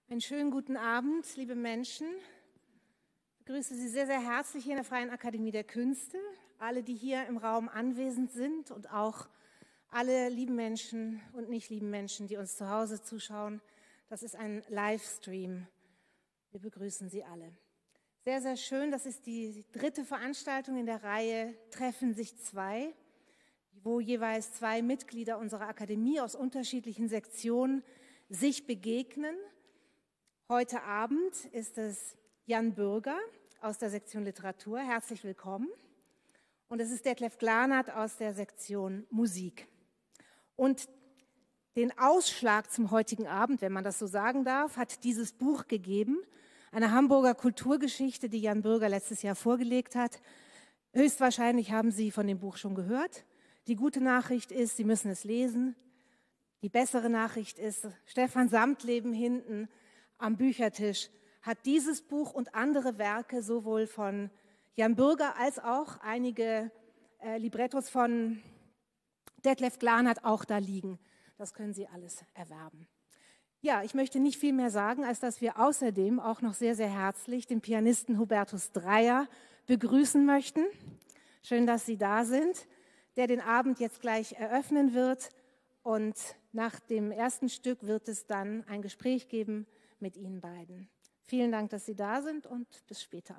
Einen schönen guten Abend, liebe Menschen. Ich begrüße Sie sehr, sehr herzlich hier in der Freien Akademie der Künste. Alle, die hier im Raum anwesend sind und auch alle lieben Menschen und nicht lieben Menschen, die uns zu Hause zuschauen. Das ist ein Livestream. Wir begrüßen Sie alle. Sehr, sehr schön. Das ist die dritte Veranstaltung in der Reihe Treffen sich zwei, wo jeweils zwei Mitglieder unserer Akademie aus unterschiedlichen Sektionen sich begegnen. Heute Abend ist es Jan Bürger aus der Sektion Literatur. Herzlich willkommen. Und es ist Detlef Glanert aus der Sektion Musik. Und den Ausschlag zum heutigen Abend, wenn man das so sagen darf, hat dieses Buch gegeben, eine Hamburger Kulturgeschichte, die Jan Bürger letztes Jahr vorgelegt hat. Höchstwahrscheinlich haben Sie von dem Buch schon gehört. Die gute Nachricht ist, Sie müssen es lesen. Die bessere Nachricht ist, Stefan Samtleben hinten am Büchertisch hat dieses Buch und andere Werke sowohl von Jan Bürger als auch einige Librettos von Detlef Glanert auch da liegen. Das können Sie alles erwerben. Ja, ich möchte nicht viel mehr sagen, als dass wir außerdem auch noch sehr, sehr herzlich den Pianisten Hubertus Dreyer begrüßen möchten. Schön, dass Sie da sind, der den Abend jetzt gleich eröffnen wird. Und nach dem ersten Stück wird es dann ein Gespräch geben mit Ihnen beiden. Vielen Dank, dass Sie da sind und bis später.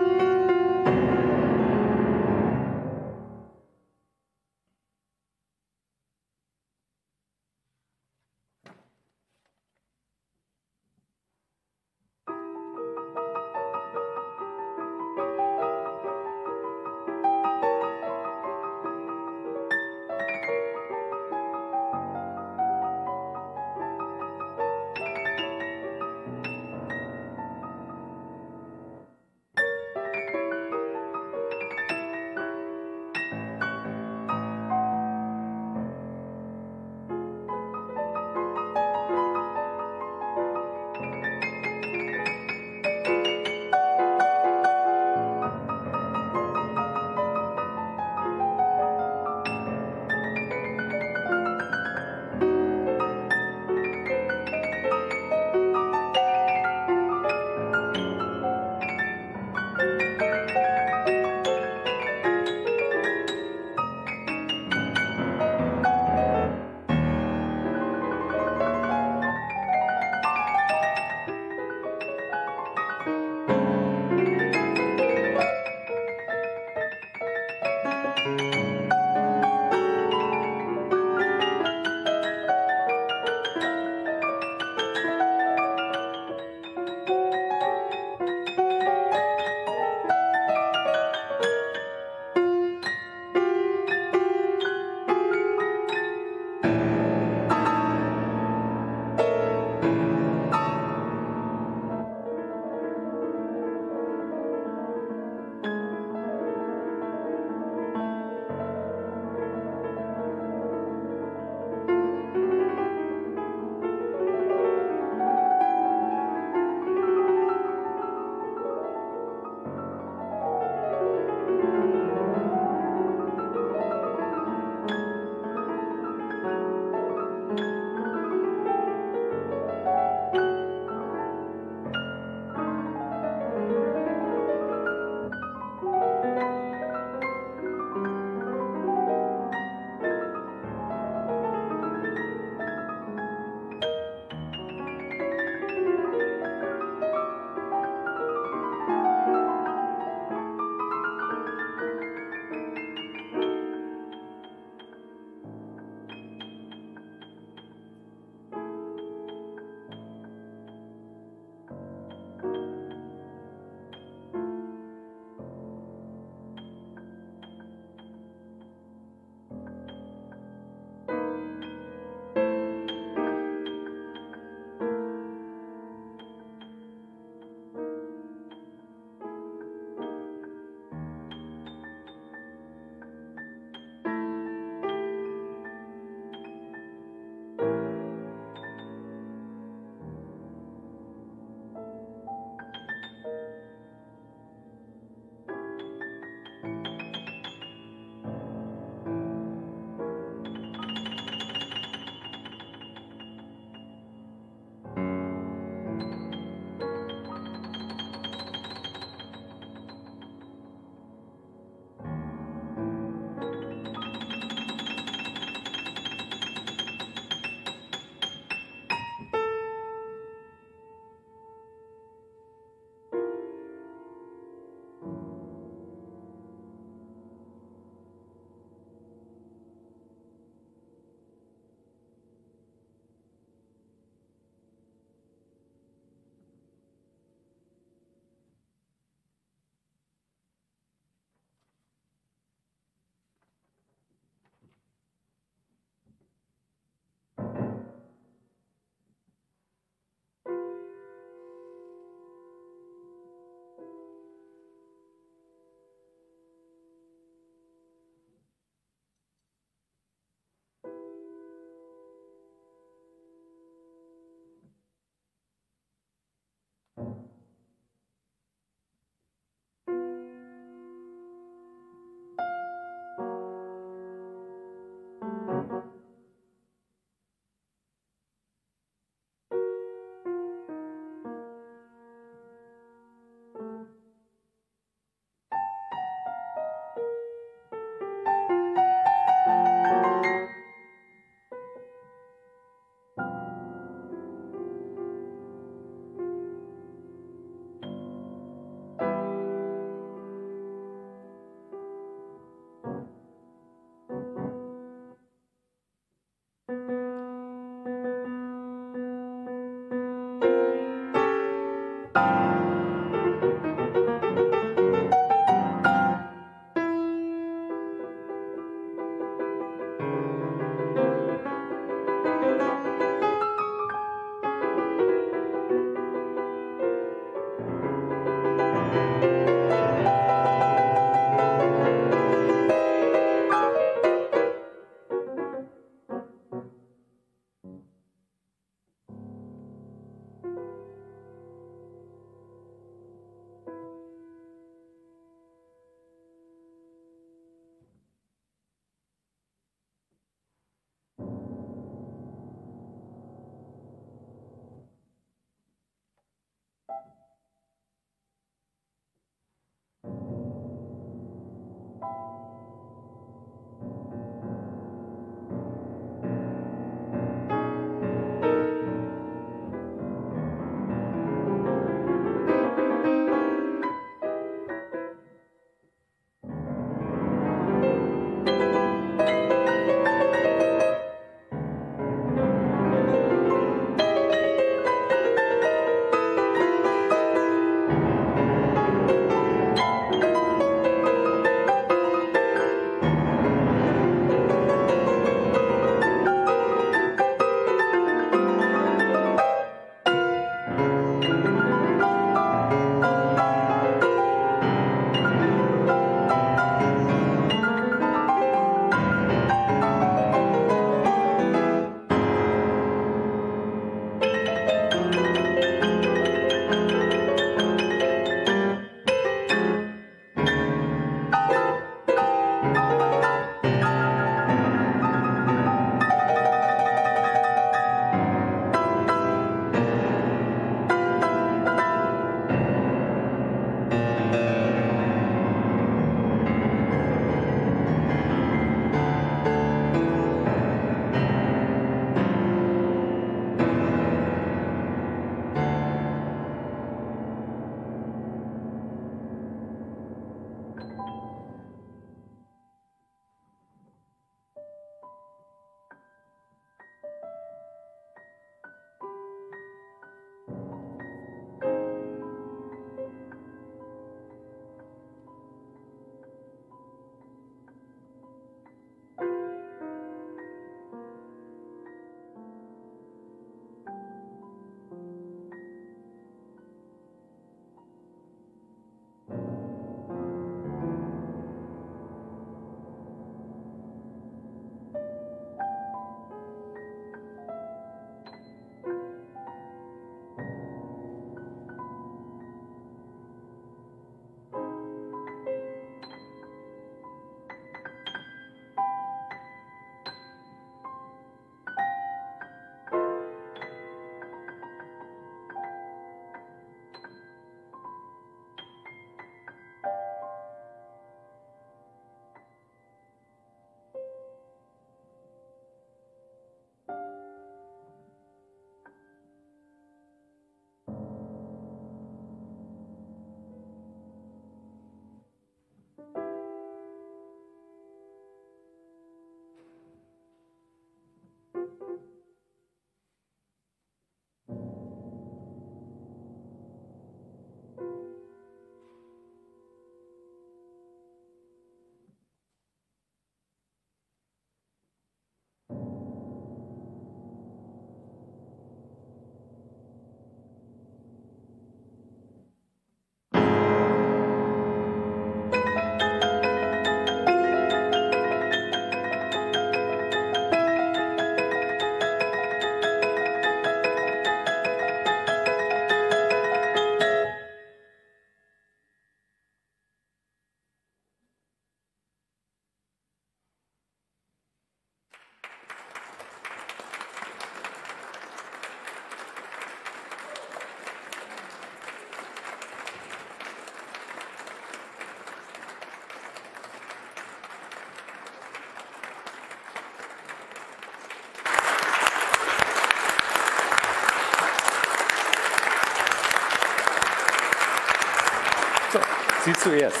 So, Sie zuerst.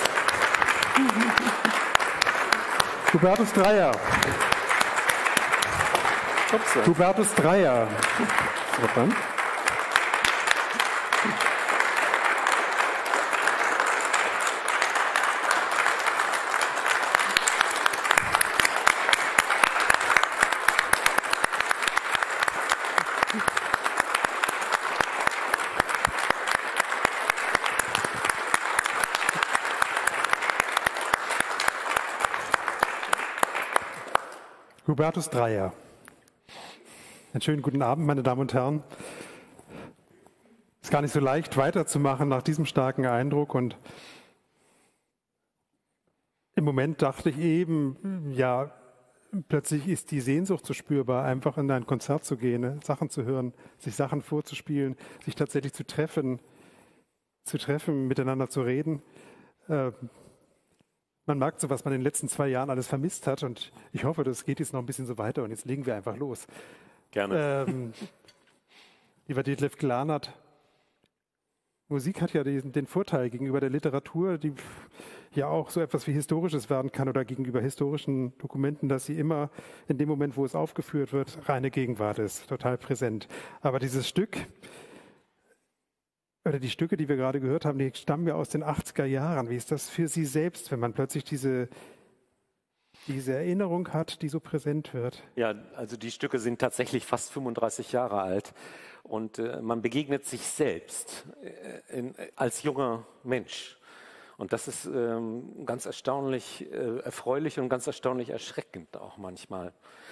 Hubertus Dreyer. Upsa. Hubertus Dreyer. So, dann. Hubertus Dreyer. Einen schönen guten Abend, meine Damen und Herren. Es ist gar nicht so leicht, weiterzumachen nach diesem starken Eindruck. Und im Moment dachte ich eben, ja, plötzlich ist die Sehnsucht so spürbar, einfach in ein Konzert zu gehen, Sachen zu hören, sich Sachen vorzuspielen, sich tatsächlich zu treffen, miteinander zu reden. Man merkt so, was man in den letzten 2 Jahren alles vermisst hat, und ich hoffe, das geht jetzt noch ein bisschen so weiter, und jetzt legen wir einfach los. Gerne. Lieber Detlef Glanert, Musik hat ja den Vorteil gegenüber der Literatur, die ja auch so etwas wie Historisches werden kann, oder gegenüber historischen Dokumenten, dass sie immer in dem Moment, wo es aufgeführt wird, reine Gegenwart ist, total präsent. Aber dieses Stück, oder die Stücke, die wir gerade gehört haben, die stammen ja aus den 80er Jahren. Wie ist das für Sie selbst, wenn man plötzlich diese Erinnerung hat, die so präsent wird? Ja, also die Stücke sind tatsächlich fast 35 Jahre alt und man begegnet sich selbst als junger Mensch. Und das ist ganz erstaunlich erfreulich und ganz erstaunlich erschreckend auch manchmal.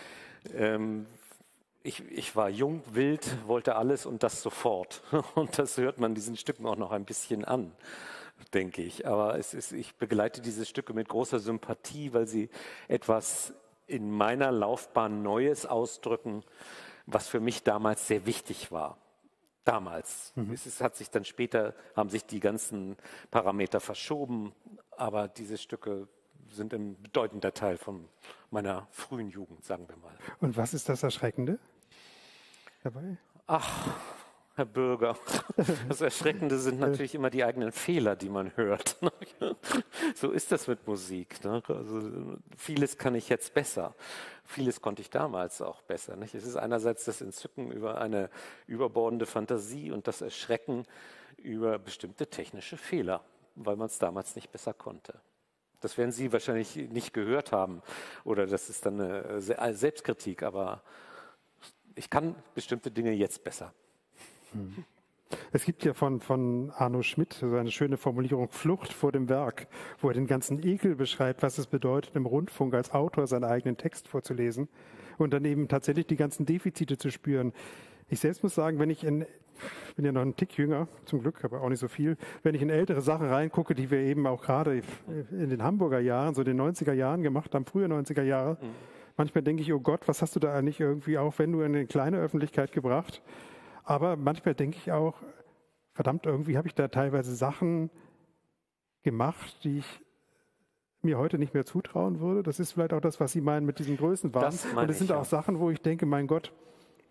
Ich war jung, wild, wollte alles und das sofort. Und das hört man diesen Stücken auch noch ein bisschen an, denke ich. Aber ich begleite diese Stücke mit großer Sympathie, weil sie etwas in meiner Laufbahn Neues ausdrücken, was für mich damals sehr wichtig war. Damals. Es hat sich dann später, haben sich die ganzen Parameter verschoben, aber diese Stücke sind ein bedeutender Teil von meiner frühen Jugend, sagen wir mal. Und was ist das Erschreckende dabei? Ach, Herr Bürger, das Erschreckende sind natürlich immer die eigenen Fehler, die man hört. So ist das mit Musik. Also vieles kann ich jetzt besser. Vieles konnte ich damals auch besser. Es ist einerseits das Entzücken über eine überbordende Fantasie und das Erschrecken über bestimmte technische Fehler, weil man es damals nicht besser konnte. Das werden Sie wahrscheinlich nicht gehört haben oder das ist dann eine Selbstkritik, aber ich kann bestimmte Dinge jetzt besser. Es gibt ja von Arno Schmidt so eine schöne Formulierung, Flucht vor dem Werk, wo er den ganzen Ekel beschreibt, was es bedeutet, im Rundfunk als Autor seinen eigenen Text vorzulesen und dann eben tatsächlich die ganzen Defizite zu spüren. Ich selbst muss sagen, ich bin ja noch einen Tick jünger, zum Glück, aber auch nicht so viel, wenn ich in ältere Sachen reingucke, die wir eben auch gerade in den Hamburger Jahren, so den 90er Jahren gemacht haben, frühe 90er Jahre, manchmal denke ich, oh Gott, was hast du da eigentlich irgendwie auch, wenn du in eine kleine Öffentlichkeit gebracht? Aber manchmal denke ich auch, verdammt, irgendwie habe ich da teilweise Sachen gemacht, die ich mir heute nicht mehr zutrauen würde. Das ist vielleicht auch das, was Sie meinen mit diesen Größenwahn. Und es sind auch Sachen, wo ich denke, mein Gott,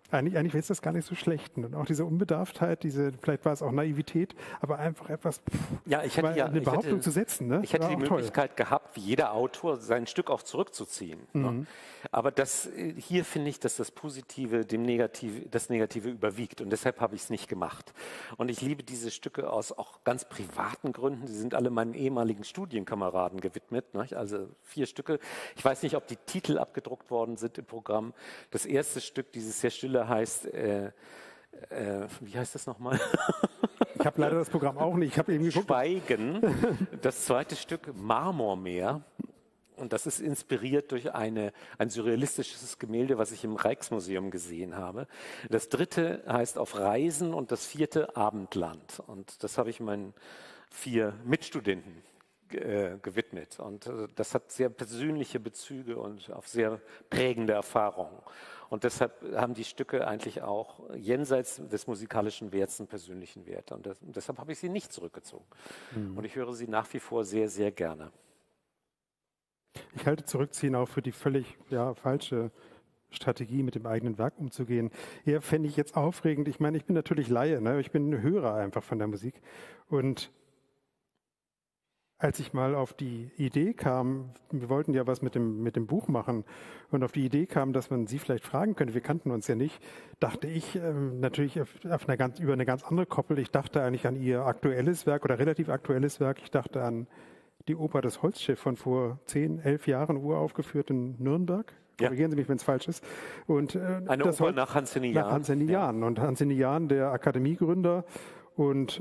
Eigentlich ist das gar nicht so schlecht. Und auch diese Unbedarftheit, vielleicht war es auch Naivität, aber einfach etwas, eine Behauptung zu setzen. Ne? Ich hätte die Möglichkeit gehabt, wie jeder Autor, sein Stück auch zurückzuziehen. Ne? Aber hier finde ich, dass das Positive das Negative überwiegt. Und deshalb habe ich es nicht gemacht. Und ich liebe diese Stücke aus auch ganz privaten Gründen. Sie sind alle meinen ehemaligen Studienkameraden gewidmet. Ne? Also 4 Stücke. Ich weiß nicht, ob die Titel abgedruckt worden sind im Programm. Das erste Stück, dieses sehr stille, heißt, wie heißt das nochmal? Ich habe leider das Programm auch nicht. Ich habe eben geguckt. Schweigen. Das zweite Stück, Marmormeer. Und das ist inspiriert durch ein surrealistisches Gemälde, was ich im Rijksmuseum gesehen habe. Das dritte heißt Auf Reisen und das vierte Abendland. Und das habe ich meinen 4 Mitstudenten gewidmet. Und das hat sehr persönliche Bezüge und auf sehr prägende Erfahrungen. Und deshalb haben die Stücke eigentlich auch jenseits des musikalischen Werts einen persönlichen Wert. Und deshalb habe ich sie nicht zurückgezogen. Und ich höre sie nach wie vor sehr, sehr gerne. Ich halte Zurückziehen auch für die völlig falsche Strategie, mit dem eigenen Werk umzugehen. Eher fände ich jetzt aufregend. Ich meine, ich bin natürlich Laie, ne? Ich bin ein Hörer einfach von der Musik. Und als ich mal auf die Idee kam, wir wollten ja was mit dem Buch machen und auf die Idee kam, dass man Sie vielleicht fragen könnte, wir kannten uns ja nicht, dachte ich natürlich über eine ganz andere Koppel. Ich dachte eigentlich an Ihr aktuelles Werk oder relativ aktuelles Werk. Ich dachte an die Oper Das Holzschiff von vor 10, 11 Jahren, uraufgeführt in Nürnberg. Korrigieren Sie mich, wenn es falsch ist. Und, eine Oper nach Hans-Henny Jahn. Nach Hans-Henny Jahn. Und Hans-Henny Jahn, der Akademiegründer. Und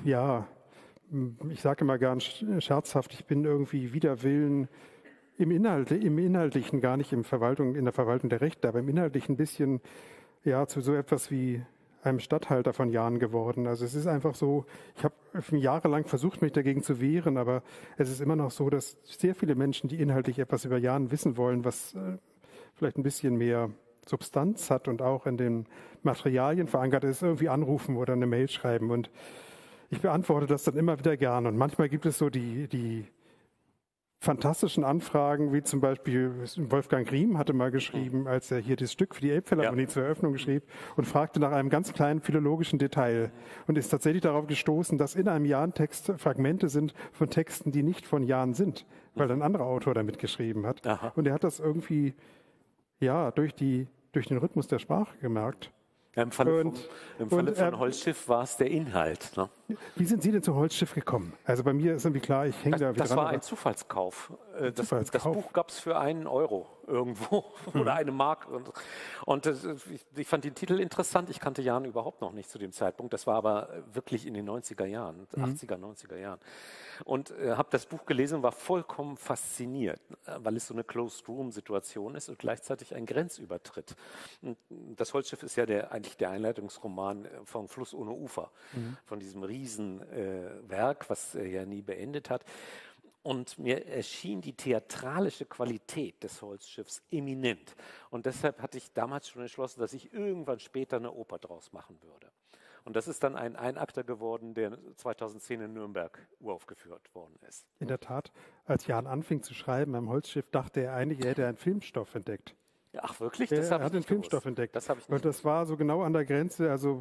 ich sage immer gern scherzhaft, ich bin irgendwie wider Willen im Inhaltlichen, gar nicht in der Verwaltung der Rechte, aber im Inhaltlichen ein bisschen zu so etwas wie einem Statthalter von Jahn geworden. Also es ist einfach so, ich habe jahrelang versucht, mich dagegen zu wehren, aber es ist immer noch so, dass sehr viele Menschen, die inhaltlich etwas über Jahn wissen wollen, was vielleicht ein bisschen mehr Substanz hat und auch in den Materialien verankert ist, irgendwie anrufen oder eine Mail schreiben. Und ich beantworte das dann immer wieder gern. Und manchmal gibt es so die fantastischen Anfragen, wie zum Beispiel Wolfgang Riem hatte mal geschrieben, als er hier das Stück für die Elbphilharmonie zur Eröffnung schrieb und fragte nach einem ganz kleinen philologischen Detail und ist tatsächlich darauf gestoßen, dass in einem Jahn-Text Fragmente sind von Texten, die nicht von Jahn sind, weil ein anderer Autor damit geschrieben hat. Aha. Und er hat das irgendwie durch den Rhythmus der Sprache gemerkt. Ja, im Falle von Holzschiff war es der Inhalt. Ne? Wie sind Sie denn zum Holzschiff gekommen? Also bei mir ist irgendwie klar, ich hänge da wieder dran. Das war ein Zufallskauf. Das Buch gab es für 1 Euro irgendwo oder 1 Mark. Und ich fand den Titel interessant. Ich kannte Jahn überhaupt noch nicht zu dem Zeitpunkt. Das war aber wirklich in den 90er Jahren, 80er, 90er Jahren. Und habe das Buch gelesen und war vollkommen fasziniert, weil es so eine Closed-Room-Situation ist und gleichzeitig ein Grenzübertritt. Und das Holzschiff ist ja eigentlich der Einleitungsroman vom Fluss ohne Ufer, von diesem Riesenwerk, was er ja nie beendet hat. Und mir erschien die theatralische Qualität des Holzschiffs eminent. Und deshalb hatte ich damals schon entschlossen, dass ich irgendwann später eine Oper draus machen würde. Und das ist dann ein Einakter geworden, der 2010 in Nürnberg uraufgeführt worden ist. In der Tat, als Jahn anfing zu schreiben am Holzschiff, dachte er eigentlich, er hätte einen Filmstoff entdeckt. Ach wirklich? Er hat einen Filmstoff entdeckt. Und das war so genau an der Grenze, also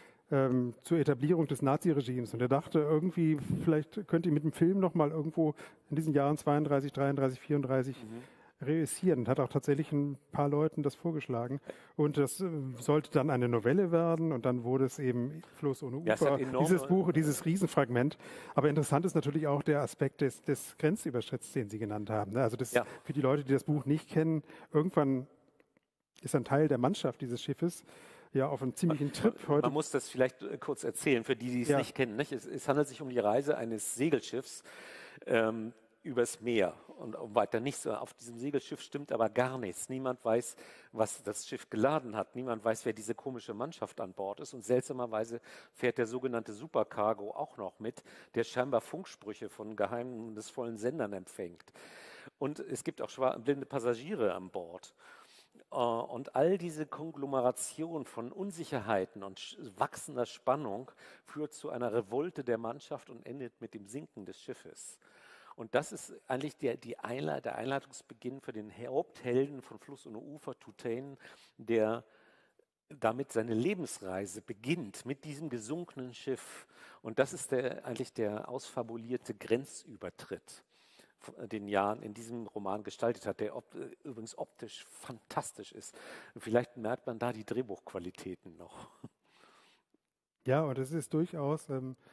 zur Etablierung des Naziregimes. Und er dachte irgendwie, vielleicht könnte ich mit dem Film noch mal irgendwo in diesen Jahren 32, 33, 34 reüssieren. Und hat auch tatsächlich ein paar Leuten das vorgeschlagen. Und das sollte dann eine Novelle werden. Und dann wurde es eben Fluss ohne Ufer. Dieses Buch, dieses Riesenfragment. Aber interessant ist natürlich auch der Aspekt des Grenzüberschritts, den Sie genannt haben. Also für die Leute, die das Buch nicht kennen, irgendwann ist ein Teil der Mannschaft dieses Schiffes auf einem ziemlichen Trip heute. Man muss das vielleicht kurz erzählen, für die es nicht kennen. Nicht? Es handelt sich um die Reise eines Segelschiffs übers Meer und weiter nichts. Auf diesem Segelschiff stimmt aber gar nichts. Niemand weiß, was das Schiff geladen hat. Niemand weiß, wer diese komische Mannschaft an Bord ist. Und seltsamerweise fährt der sogenannte Supercargo auch noch mit, der scheinbar Funksprüche von geheimnisvollen Sendern empfängt. Und es gibt auch blinde Passagiere an Bord. Und all diese Konglomeration von Unsicherheiten und wachsender Spannung führt zu einer Revolte der Mannschaft und endet mit dem Sinken des Schiffes. Und das ist eigentlich der Einleitungsbeginn für den Haupthelden von Fluss ohne Ufer, Tutein, der damit seine Lebensreise beginnt mit diesem gesunkenen Schiff. Und das ist eigentlich der ausfabulierte Grenzübertritt, den Jan in diesem Roman gestaltet hat, der übrigens optisch fantastisch ist. Vielleicht merkt man da die Drehbuchqualitäten noch. Ja, und es ist durchaus,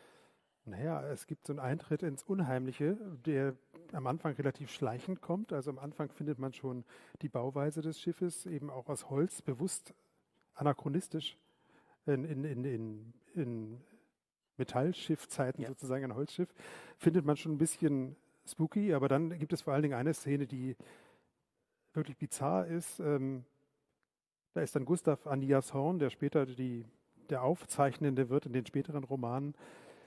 es gibt so einen Eintritt ins Unheimliche, der am Anfang relativ schleichend kommt. Also am Anfang findet man schon die Bauweise des Schiffes, eben auch aus Holz, bewusst anachronistisch in Metallschiffzeiten sozusagen, ein Holzschiff, findet man schon ein bisschen spooky, aber dann gibt es vor allen Dingen eine Szene, die wirklich bizarr ist. Da ist dann Gustav Andreas Horn, der später der Aufzeichnende wird in den späteren Romanen,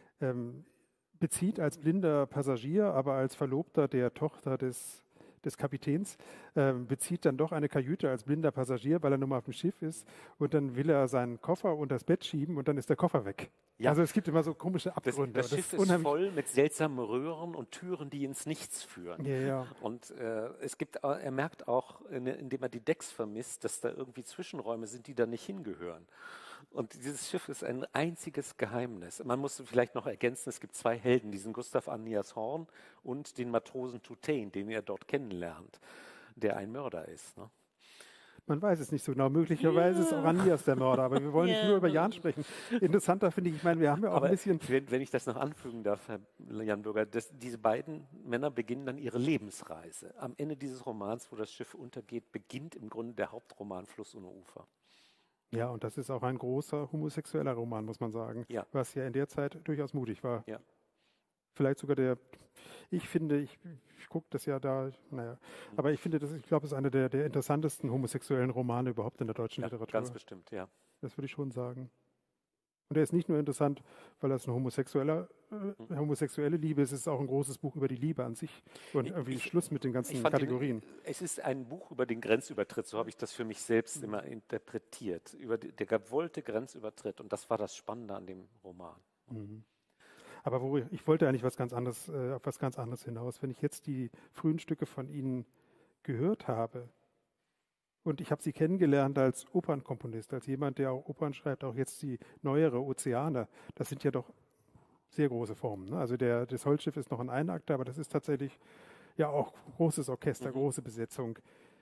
bezieht als blinder Passagier, aber als Verlobter der Tochter des Kapitäns, bezieht dann doch eine Kajüte als blinder Passagier, weil er nun mal auf dem Schiff ist. Und dann will er seinen Koffer unter das Bett schieben und dann ist der Koffer weg. Ja. Also es gibt immer so komische Abgründe. Das Schiff ist voll mit seltsamen Röhren und Türen, die ins Nichts führen. Ja, ja. Und er merkt auch, indem er die Decks vermisst, dass da irgendwie Zwischenräume sind, die da nicht hingehören. Und dieses Schiff ist ein einziges Geheimnis. Man muss vielleicht noch ergänzen, es gibt zwei Helden, diesen Gustav Andreas Horn und den Matrosen Tutain, den er dort kennenlernt, der ein Mörder ist. Ne? Man weiß es nicht so genau. Möglicherweise ist auch Andreas der Mörder, aber wir wollen nicht nur über Jan sprechen. Interessanter finde ich meine, wir haben ja auch ein bisschen... Wenn ich das noch anfügen darf, Herr Jan Bürger, diese beiden Männer beginnen dann ihre Lebensreise. Am Ende dieses Romans, wo das Schiff untergeht, beginnt im Grunde der Hauptroman Fluss ohne Ufer. Ja, und das ist auch ein großer homosexueller Roman, muss man sagen, was ja in der Zeit durchaus mutig war. Ja. Vielleicht sogar ich finde, ich gucke das ja da, aber ich finde, ich glaube, es ist einer der interessantesten homosexuellen Romane überhaupt in der deutschen Literatur. Ganz bestimmt, ja. Das würde ich schon sagen. Und er ist nicht nur interessant, weil es eine homosexuelle Liebe ist, es ist auch ein großes Buch über die Liebe an sich und irgendwie Schluss mit den ganzen Kategorien. Es ist ein Buch über den Grenzübertritt, so habe ich das für mich selbst immer interpretiert, über der gewollte Grenzübertritt, und das war das Spannende an dem Roman. Mhm. Aber ich wollte eigentlich auf was ganz anderes hinaus. Wenn ich jetzt die frühen Stücke von Ihnen gehört habe, und ich habe Sie kennengelernt als Opernkomponist, als jemand, der auch Opern schreibt, auch jetzt die neuere Ozeane, das sind ja doch sehr große Formen. Ne? Also das Holzschiff ist noch ein Einakter, aber das ist tatsächlich ja auch großes Orchester, große Besetzung.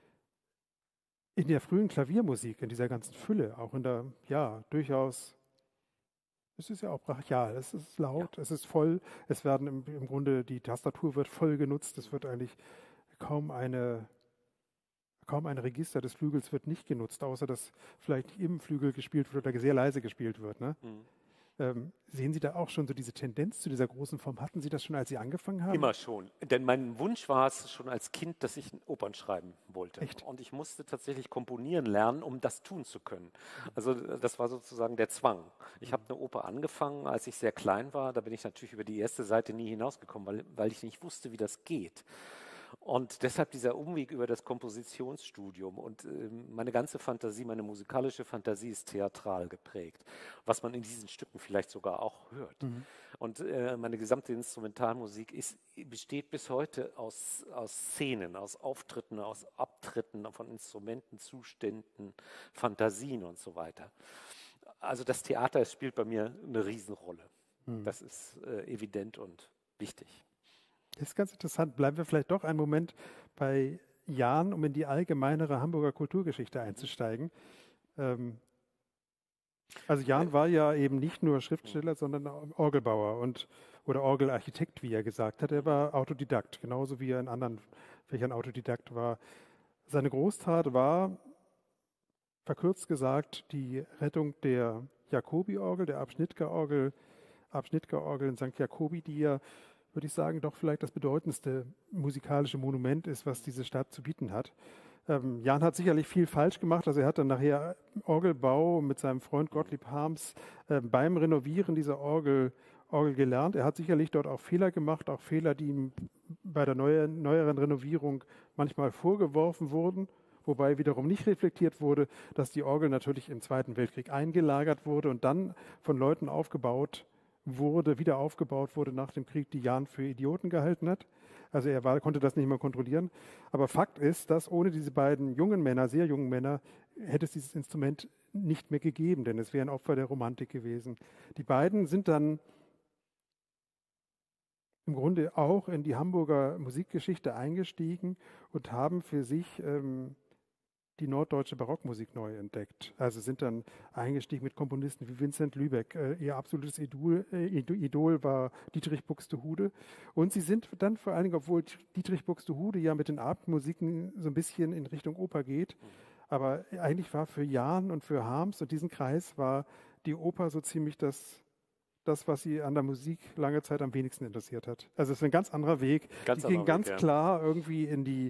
In der frühen Klaviermusik, in dieser ganzen Fülle, auch in der, durchaus, es ist ja auch brachial, es ist laut, es ist voll, es werden im Grunde, die Tastatur wird voll genutzt, es wird eigentlich kaum ein Register des Flügels wird nicht genutzt, außer dass vielleicht im Flügel gespielt wird oder sehr leise gespielt wird. Ne? Sehen Sie da auch schon so diese Tendenz zu dieser großen Form? Hatten Sie das schon, als Sie angefangen haben? Immer schon. Denn mein Wunsch war es schon als Kind, dass ich Opern schreiben wollte. Echt? Und ich musste tatsächlich komponieren lernen, um das tun zu können. Also das war sozusagen der Zwang. Ich habe eine Oper angefangen, als ich sehr klein war. Da bin ich natürlich über die erste Seite nie hinausgekommen, weil ich nicht wusste, wie das geht. Und deshalb dieser Umweg über das Kompositionsstudium, und meine ganze Fantasie, meine musikalische Fantasie ist theatral geprägt, was man in diesen Stücken vielleicht sogar auch hört. Und meine gesamte Instrumentalmusik besteht bis heute aus Szenen, aus Auftritten, aus Abtritten von Instrumenten, Zuständen, Fantasien und so weiter. Also das Theater spielt bei mir eine Riesenrolle. Das ist evident und wichtig. Das ist ganz interessant. Bleiben wir vielleicht doch einen Moment bei Jan, um in die allgemeinere Hamburger Kulturgeschichte einzusteigen. Also Jan war ja eben nicht nur Schriftsteller, sondern Orgelbauer oder Orgelarchitekt, wie er gesagt hat. Er war Autodidakt, genauso wie er in anderen Fächern Autodidakt war. Seine Großtat war, verkürzt gesagt, die Rettung der Jacobi-Orgel, der Abschnittger-Orgel in St. Jacobi, die ja, würde ich sagen, doch vielleicht das bedeutendste musikalische Monument ist, was diese Stadt zu bieten hat. Jan hat sicherlich viel falsch gemacht. Also er hat dann nachher Orgelbau mit seinem Freund Gottlieb Harms beim Renovieren dieser Orgel gelernt. Er hat sicherlich dort auch Fehler gemacht, auch Fehler, die ihm bei der neueren Renovierung manchmal vorgeworfen wurden, wobei wiederum nicht reflektiert wurde, dass die Orgel natürlich im Zweiten Weltkrieg eingelagert wurde und dann von Leuten wieder aufgebaut wurde nach dem Krieg, die Jan für Idioten gehalten hat. Also konnte das nicht mehr kontrollieren. Aber Fakt ist, dass ohne diese beiden jungen Männer, sehr jungen Männer, hätte es dieses Instrument nicht mehr gegeben, denn es wäre ein Opfer der Romantik gewesen. Die beiden sind dann im Grunde auch in die Hamburger Musikgeschichte eingestiegen und haben für sich die norddeutsche Barockmusik neu entdeckt. Also sind dann eingestiegen mit Komponisten wie Vincent Lübeck. Ihr absolutes Idol war Dietrich Buxtehude. Und sie sind dann vor allen Dingen, obwohl Dietrich Buxtehude ja mit den Abendmusiken so ein bisschen in Richtung Oper geht, aber eigentlich war für Jahn und für Harms und diesen Kreis war die Oper so ziemlich das, was sie an der Musik lange Zeit am wenigsten interessiert hat. Also es ist ein ganz anderer Weg. Die ging ganz klar irgendwie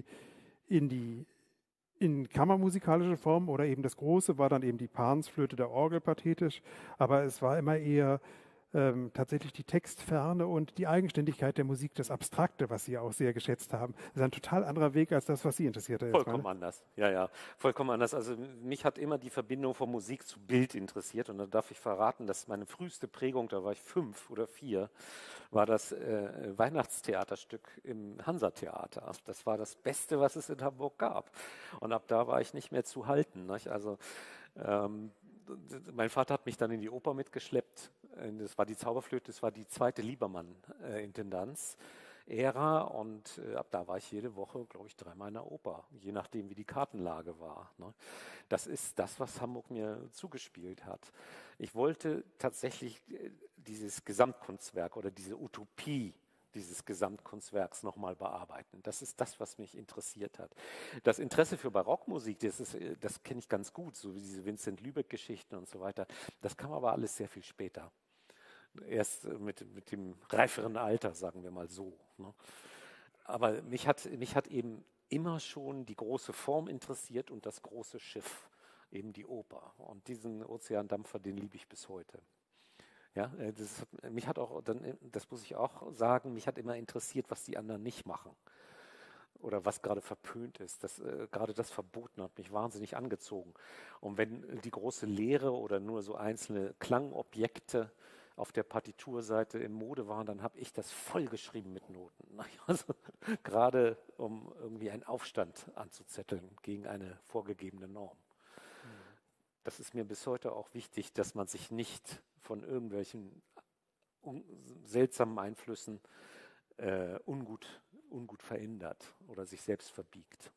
in kammermusikalische Form oder eben das Große war dann eben die Pansflöte der Orgel pathetisch, aber es war immer eher tatsächlich die Textferne und die Eigenständigkeit der Musik, das Abstrakte, was Sie auch sehr geschätzt haben. Das ist ein total anderer Weg als das, was Sie interessiert hat. Vollkommen anders, ja, vollkommen anders. Also mich hat immer die Verbindung von Musik zu Bild interessiert und da darf ich verraten, dass meine früheste Prägung, da war ich 5 oder 4, war das Weihnachtstheaterstück im Hansa-Theater. Das war das Beste, was es in Hamburg gab. Und ab da war ich nicht mehr zu halten. Nicht? Also mein Vater hat mich dann in die Oper mitgeschleppt. Das war die Zauberflöte, das war die zweite Liebermann-Intendanz-Ära und ab da war ich jede Woche, glaube ich, 3-mal in der Oper, je nachdem, wie die Kartenlage war. Ne? Das ist das, was Hamburg mir zugespielt hat. Ich wollte tatsächlich dieses Gesamtkunstwerk oder diese Utopie dieses Gesamtkunstwerks nochmal bearbeiten. Das ist das, was mich interessiert hat. Das Interesse für Barockmusik, das kenne ich ganz gut, so wie diese Vincent Lübeck-Geschichten und so weiter. Das kam aber alles sehr viel später. Erst mit dem reiferen Alter, sagen wir mal so. Ne? Aber mich hat eben immer schon die große Form interessiert und das große Schiff, eben die Oper. Und diesen Ozeandampfer, den liebe ich bis heute. Ja, mich hat auch, das muss ich auch sagen, mich hat immer interessiert, was die anderen nicht machen oder was gerade verpönt ist. Gerade das Verboten hat mich wahnsinnig angezogen. Und wenn die große Lehre oder nur so einzelne Klangobjekte auf der Partiturseite in Mode waren, dann habe ich das vollgeschrieben mit Noten. Also, gerade um irgendwie einen Aufstand anzuzetteln gegen eine vorgegebene Norm. Das ist mir bis heute auch wichtig, dass man sich nicht von irgendwelchen seltsamen Einflüssen ungut verändert oder sich selbst verbiegt.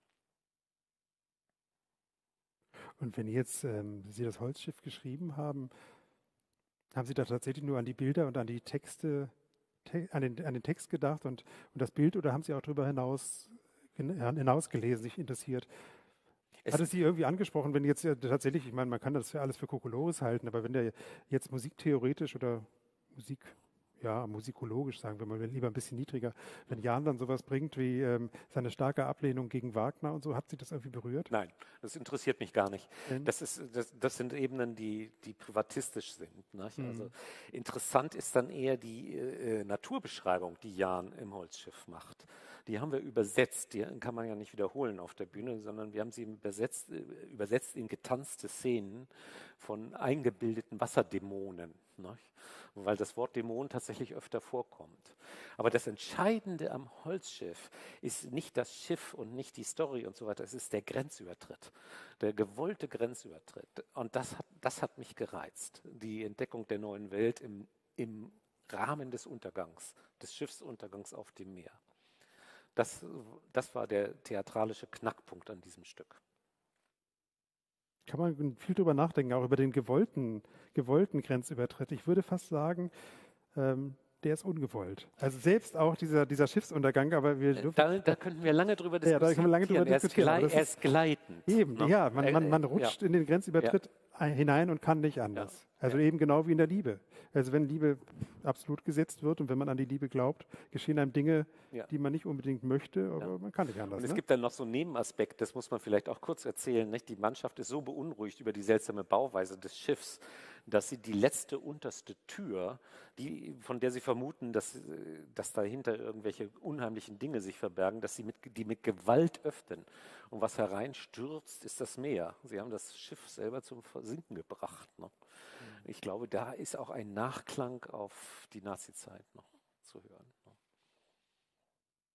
Und wenn jetzt Sie das Holzschiff geschrieben haben, haben Sie da tatsächlich nur an die Bilder und an die Texte, an den Text gedacht und das Bild oder haben Sie auch darüber hinaus gelesen, sich interessiert? Hat es Sie irgendwie angesprochen, wenn jetzt tatsächlich, ich meine, man kann das ja alles für Kokolores halten, aber wenn der jetzt musiktheoretisch oder musikologisch, sagen wir mal, lieber ein bisschen niedriger, wenn Jahn dann sowas bringt wie seine starke Ablehnung gegen Wagner und so, hat Sie das irgendwie berührt? Nein, das interessiert mich gar nicht. Das sind Ebenen, die privatistisch sind. Nicht? Also interessant ist dann eher die Naturbeschreibung, die Jahn im Holzschiff macht. Die haben wir übersetzt, die kann man ja nicht wiederholen auf der Bühne, sondern wir haben sie übersetzt in getanzte Szenen von eingebildeten Wasserdämonen, nicht? Weil das Wort Dämon tatsächlich öfter vorkommt. Aber das Entscheidende am Holzschiff ist nicht das Schiff und nicht die Story und so weiter, es ist der Grenzübertritt, der gewollte Grenzübertritt. Und das hat mich gereizt, die Entdeckung der neuen Welt im Rahmen des Untergangs, des Schiffsuntergangs auf dem Meer. Das war der theatralische Knackpunkt an diesem Stück. Kann man viel drüber nachdenken, auch über den gewollten Grenzübertritt. Ich würde fast sagen, der ist ungewollt. Also selbst auch dieser Schiffsuntergang, aber wir dürfen... Da könnten wir lange drüber diskutieren. Ja, da können wir lange drüber diskutieren. Er ist gleitend. Eben, ne? Ja, man rutscht in den Grenzübertritt hinein und kann nicht anders. Ja. Also eben genau wie in der Liebe. Also wenn Liebe absolut gesetzt wird und wenn man an die Liebe glaubt, geschehen einem Dinge, die man nicht unbedingt möchte, aber man kann nicht anders. Und es gibt dann noch so einen Nebenaspekt, das muss man vielleicht auch kurz erzählen. Nicht? Die Mannschaft ist so beunruhigt über die seltsame Bauweise des Schiffs, dass sie die letzte unterste Tür, von der sie vermuten, dass dahinter irgendwelche unheimlichen Dinge sich verbergen, dass sie die mit Gewalt öffnen. Und was hereinstürzt, ist das Meer. Sie haben das Schiff selber zum Versinken gebracht. Ne? Ich glaube, da ist auch ein Nachklang auf die Nazizeit noch zu hören.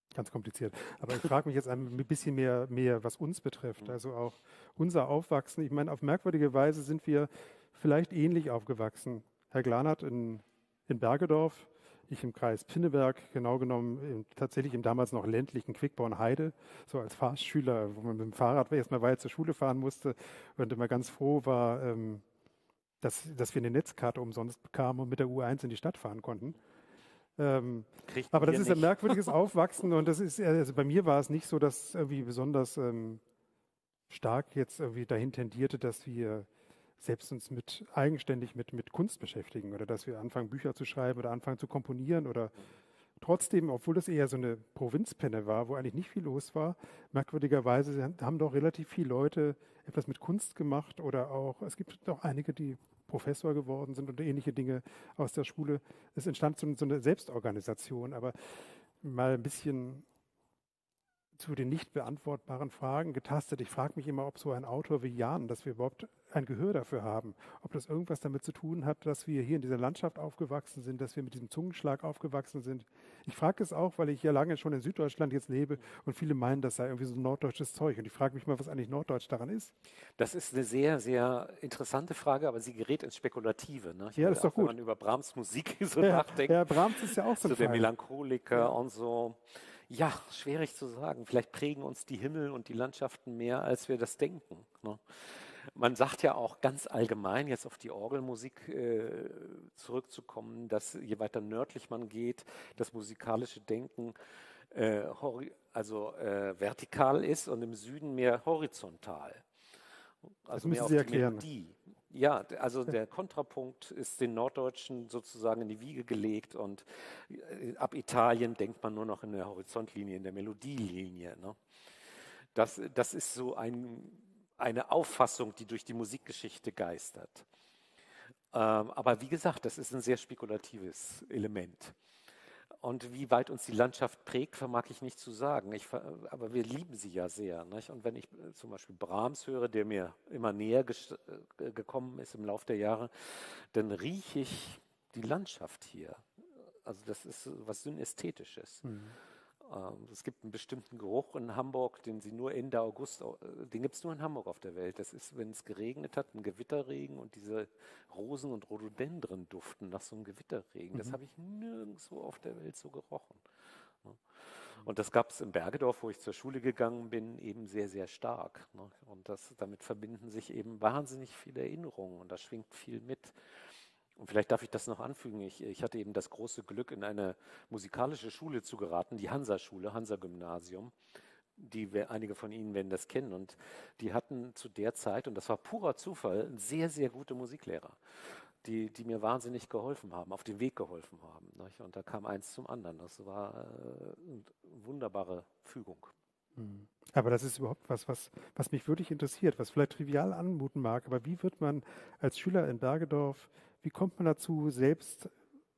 Ganz kompliziert. Aber ich frage mich jetzt ein bisschen mehr, was uns betrifft. Also auch unser Aufwachsen. Ich meine, auf merkwürdige Weise sind wir vielleicht ähnlich aufgewachsen. Herr Glanert in Bergedorf, ich im Kreis Pinneberg, genau genommen tatsächlich im damals noch ländlichen Quickborn-Heide, so als Fahrschüler, wo man mit dem Fahrrad erstmal weit zur Schule fahren musste und immer ganz froh war, dass wir eine Netzkarte umsonst bekamen und mit der U1 in die Stadt fahren konnten. Aber das ist ein merkwürdiges Aufwachsen und das ist, also bei mir war es nicht so, dass irgendwie besonders stark jetzt irgendwie dahin tendierte, dass wir selbst uns eigenständig mit Kunst beschäftigen oder dass wir anfangen, Bücher zu schreiben oder anfangen zu komponieren oder trotzdem, obwohl das eher so eine Provinzpenne war, wo eigentlich nicht viel los war, merkwürdigerweise haben doch relativ viele Leute etwas mit Kunst gemacht oder auch, es gibt auch einige, die Professor geworden sind und ähnliche Dinge aus der Schule. Es entstand so eine Selbstorganisation, aber mal ein bisschen zu den nicht beantwortbaren Fragen getastet. Ich frage mich immer, ob so ein Autor wie Jan, dass wir überhaupt ein Gehör dafür haben, ob das irgendwas damit zu tun hat, dass wir hier in dieser Landschaft aufgewachsen sind, dass wir mit diesem Zungenschlag aufgewachsen sind. Ich frage es auch, weil ich ja lange schon in Süddeutschland jetzt lebe und viele meinen, das sei irgendwie so ein norddeutsches Zeug. Und ich frage mich mal, was eigentlich norddeutsch daran ist. Das ist eine sehr, sehr interessante Frage, aber sie gerät ins Spekulative. Ne? Ja, das ist doch gut. Wenn man über Brahms Musik so nachdenkt. Ja, Brahms ist ja auch so ein der Melancholiker und so. Ja, schwierig zu sagen. Vielleicht prägen uns die Himmel und die Landschaften mehr, als wir das denken. Ne? Man sagt ja auch ganz allgemein, jetzt auf die Orgelmusik zurückzukommen, dass je weiter nördlich man geht, das musikalische Denken vertikal ist und im Süden mehr horizontal. Also das müssen Sie erklären. Melodie. Ja, also der Kontrapunkt ist den Norddeutschen sozusagen in die Wiege gelegt und ab Italien denkt man nur noch in der Horizontlinie, in der Melodielinie. Ne? Das ist so eine Auffassung, die durch die Musikgeschichte geistert. Aber wie gesagt, das ist ein sehr spekulatives Element. Und wie weit uns die Landschaft prägt, vermag ich nicht zu sagen. Aber wir lieben sie ja sehr. Nicht? Und wenn ich zum Beispiel Brahms höre, der mir immer näher gekommen ist im Laufe der Jahre, dann rieche ich die Landschaft hier. Also das ist was Synästhetisches. Es gibt einen bestimmten Geruch in Hamburg, den sie nur Ende August, den gibt es nur in Hamburg auf der Welt. Das ist, wenn es geregnet hat, ein Gewitterregen und diese Rosen und Rhododendren duften nach so einem Gewitterregen. Das habe ich nirgendwo auf der Welt so gerochen. Und das gab es in Bergedorf, wo ich zur Schule gegangen bin, eben sehr, sehr stark. Und damit verbinden sich eben wahnsinnig viele Erinnerungen und da schwingt viel mit. Und vielleicht darf ich das noch anfügen. Ich hatte eben das große Glück, in eine musikalische Schule zu geraten, die Hansa-Schule, Hansa-Gymnasium. Einige von Ihnen werden das kennen. Und die hatten zu der Zeit, und das war purer Zufall, sehr, sehr gute Musiklehrer, die mir wahnsinnig geholfen haben, auf den Weg geholfen haben. Nicht? Und da kam eins zum anderen. Das war eine wunderbare Fügung. Aber das ist überhaupt was mich wirklich interessiert, was vielleicht trivial anmuten mag. Aber wie wird man als Schüler in Bergedorf, wie kommt man dazu, selbst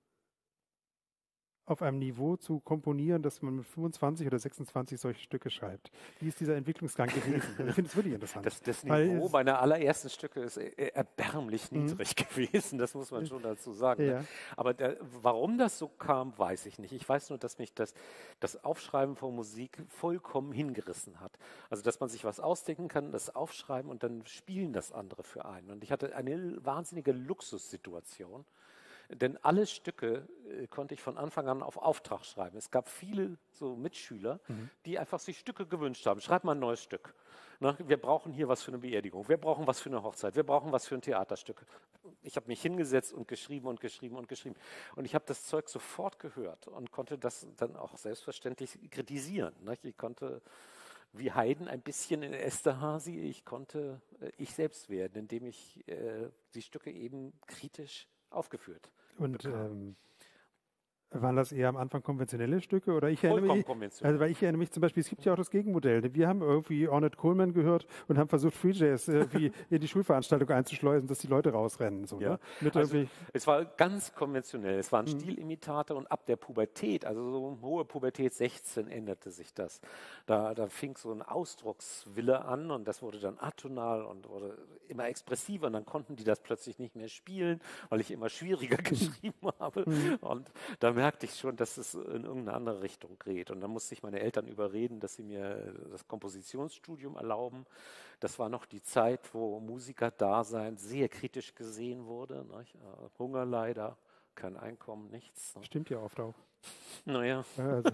auf einem Niveau zu komponieren, dass man mit 25 oder 26 solche Stücke schreibt? Wie ist dieser Entwicklungsgang gewesen? Ich finde es wirklich interessant. Das Niveau meiner allerersten Stücke ist erbärmlich niedrig gewesen, das muss man schon dazu sagen. Ja. Ne? Aber warum das so kam, weiß ich nicht. Ich weiß nur, dass mich das Aufschreiben von Musik vollkommen hingerissen hat. Also, dass man sich was ausdenken kann, das aufschreiben und dann spielen das andere für einen. Und ich hatte eine wahnsinnige Luxussituation. Denn alle Stücke konnte ich von Anfang an auf Auftrag schreiben. Es gab viele so Mitschüler, die einfach sich Stücke gewünscht haben. Schreib mal ein neues Stück. Na, wir brauchen hier was für eine Beerdigung. Wir brauchen was für eine Hochzeit. Wir brauchen was für ein Theaterstück. Ich habe mich hingesetzt und geschrieben und geschrieben und geschrieben. Und ich habe das Zeug sofort gehört und konnte das dann auch selbstverständlich kritisieren. Ich konnte wie Haydn ein bisschen in Esterhazy, ich konnte ich selbst werden, indem ich die Stücke eben kritisch aufgeführt. Und waren das eher am Anfang konventionelle Stücke? Oder Vollkommen konventionell. Weil ich erinnere mich zum Beispiel, es gibt ja auch das Gegenmodell. Wir haben irgendwie Ornette Coleman gehört und haben versucht, Free Jazz in die Schulveranstaltung einzuschleusen, dass die Leute rausrennen. So, ja. Ne? Es war ganz konventionell. Es war ein Stilimitator und ab der Pubertät, also so hohe Pubertät 16, änderte sich das. Da fing so ein Ausdruckswille an und das wurde dann atonal und wurde immer expressiver und dann konnten die das plötzlich nicht mehr spielen, weil ich immer schwieriger geschrieben habe. Und dann merkte ich schon, dass es in irgendeine andere Richtung geht. Und dann musste ich meine Eltern überreden, dass sie mir das Kompositionsstudium erlauben. Das war noch die Zeit, wo Musikerdasein sehr kritisch gesehen wurde. Nicht? Hunger leider, kein Einkommen, nichts. Ne? Stimmt ja oft auch. Naja. Also,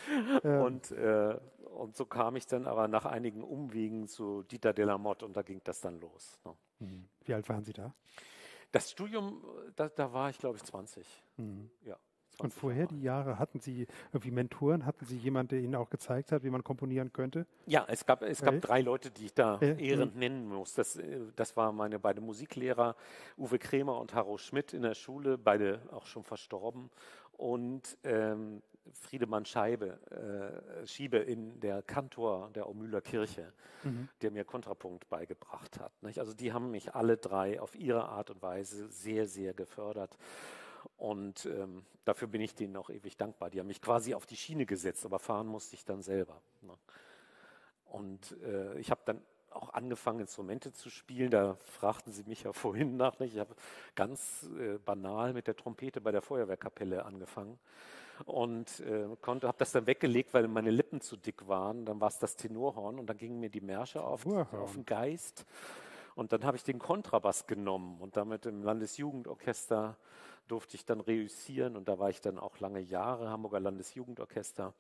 und so kam ich dann aber nach einigen Umwegen zu Dieter de la Motte und da ging das dann los. Ne? Wie alt waren Sie da? Das Studium, da war ich, glaube ich, 20. Ja, 20 Und vorher Jahre. die Jahre, hatten Sie irgendwie Mentoren? Hatten Sie jemanden, der Ihnen auch gezeigt hat, wie man komponieren könnte? Ja, es gab 3 Leute, die ich da ehrend Mhm. nennen muss. Das waren meine beiden Musiklehrer, Uwe Krämer und Harro Schmidt in der Schule, beide auch schon verstorben. Und Friedemann Schiebe der Kantor der Aumühler Kirche, der mir Kontrapunkt beigebracht hat. Nicht? Also die haben mich alle 3 auf ihre Art und Weise sehr, sehr gefördert. Und dafür bin ich denen auch ewig dankbar. Die haben mich quasi auf die Schiene gesetzt, aber fahren musste ich dann selber. Ne? Und ich habe dann auch angefangen, Instrumente zu spielen. Da fragten Sie mich ja vorhin nach. Nicht? Ich habe ganz banal mit der Trompete bei der Feuerwehrkapelle angefangen und habe das dann weggelegt, weil meine Lippen zu dick waren. Dann war es das Tenorhorn und dann gingen mir die Märsche auf den Geist. Und dann habe ich den Kontrabass genommen und damit im Landesjugendorchester durfte ich dann reüssieren und da war ich dann auch lange Jahre, Hamburger Landesjugendorchester.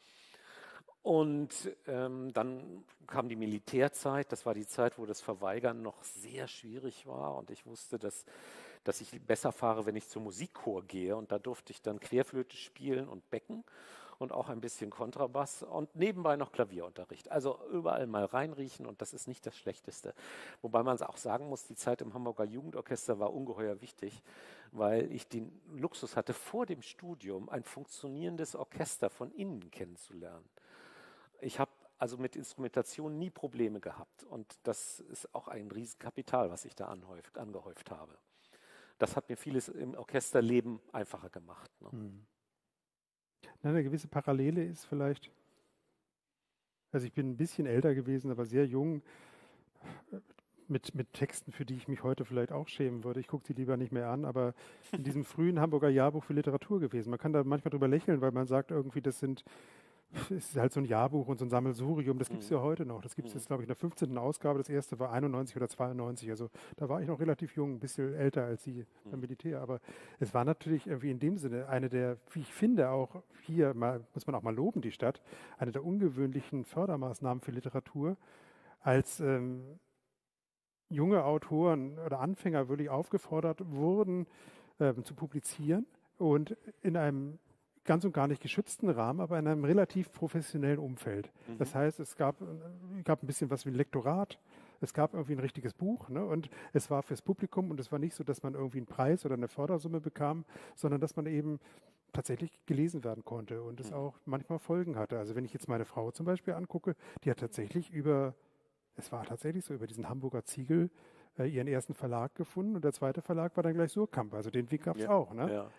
Und dann kam die Militärzeit, das war die Zeit, wo das Verweigern noch sehr schwierig war und ich wusste, dass ich besser fahre, wenn ich zum Musikchor gehe und da durfte ich dann Querflöte spielen und Becken und auch ein bisschen Kontrabass und nebenbei noch Klavierunterricht. Also überall mal reinriechen und das ist nicht das Schlechteste. Wobei man auch sagen muss, die Zeit im Hamburger Jugendorchester war ungeheuer wichtig, weil ich den Luxus hatte, vor dem Studium ein funktionierendes Orchester von innen kennenzulernen. Ich habe also mit Instrumentation nie Probleme gehabt und das ist auch ein Riesenkapital, was ich da angehäuft habe. Das hat mir vieles im Orchesterleben einfacher gemacht. Ne? Eine gewisse Parallele ist vielleicht, also ich bin ein bisschen älter gewesen, aber sehr jung, mit Texten, für die ich mich heute vielleicht auch schämen würde. Ich gucke sie lieber nicht mehr an, aber in diesem frühen Hamburger Jahrbuch für Literatur gewesen. Man kann da manchmal drüber lächeln, weil man sagt irgendwie, es ist halt so ein Jahrbuch und so ein Sammelsurium, das gibt es ja heute noch. Das gibt es jetzt, glaube ich, in der 15. Ausgabe. Das erste war 91 oder 92. Also da war ich noch relativ jung, ein bisschen älter als Sie beim Militär. Aber es war natürlich irgendwie in dem Sinne eine der, wie ich finde, auch hier muss man auch mal loben, die Stadt, eine der ungewöhnlichen Fördermaßnahmen für Literatur, als junge Autoren oder Anfänger wirklich aufgefordert wurden, zu publizieren und in einem ganz und gar nicht geschützten Rahmen, aber in einem relativ professionellen Umfeld. Das heißt, es gab ein bisschen was wie ein Lektorat, es gab irgendwie ein richtiges Buch, ne? Und es war fürs Publikum und es war nicht so, dass man irgendwie einen Preis oder eine Fördersumme bekam, sondern dass man eben tatsächlich gelesen werden konnte und es auch manchmal Folgen hatte. Also wenn ich jetzt meine Frau zum Beispiel angucke, die hat tatsächlich über diesen Hamburger Ziegel ihren ersten Verlag gefunden und der zweite Verlag war dann gleich Surkamp. Also den Weg gab es auch. Ne? Ja.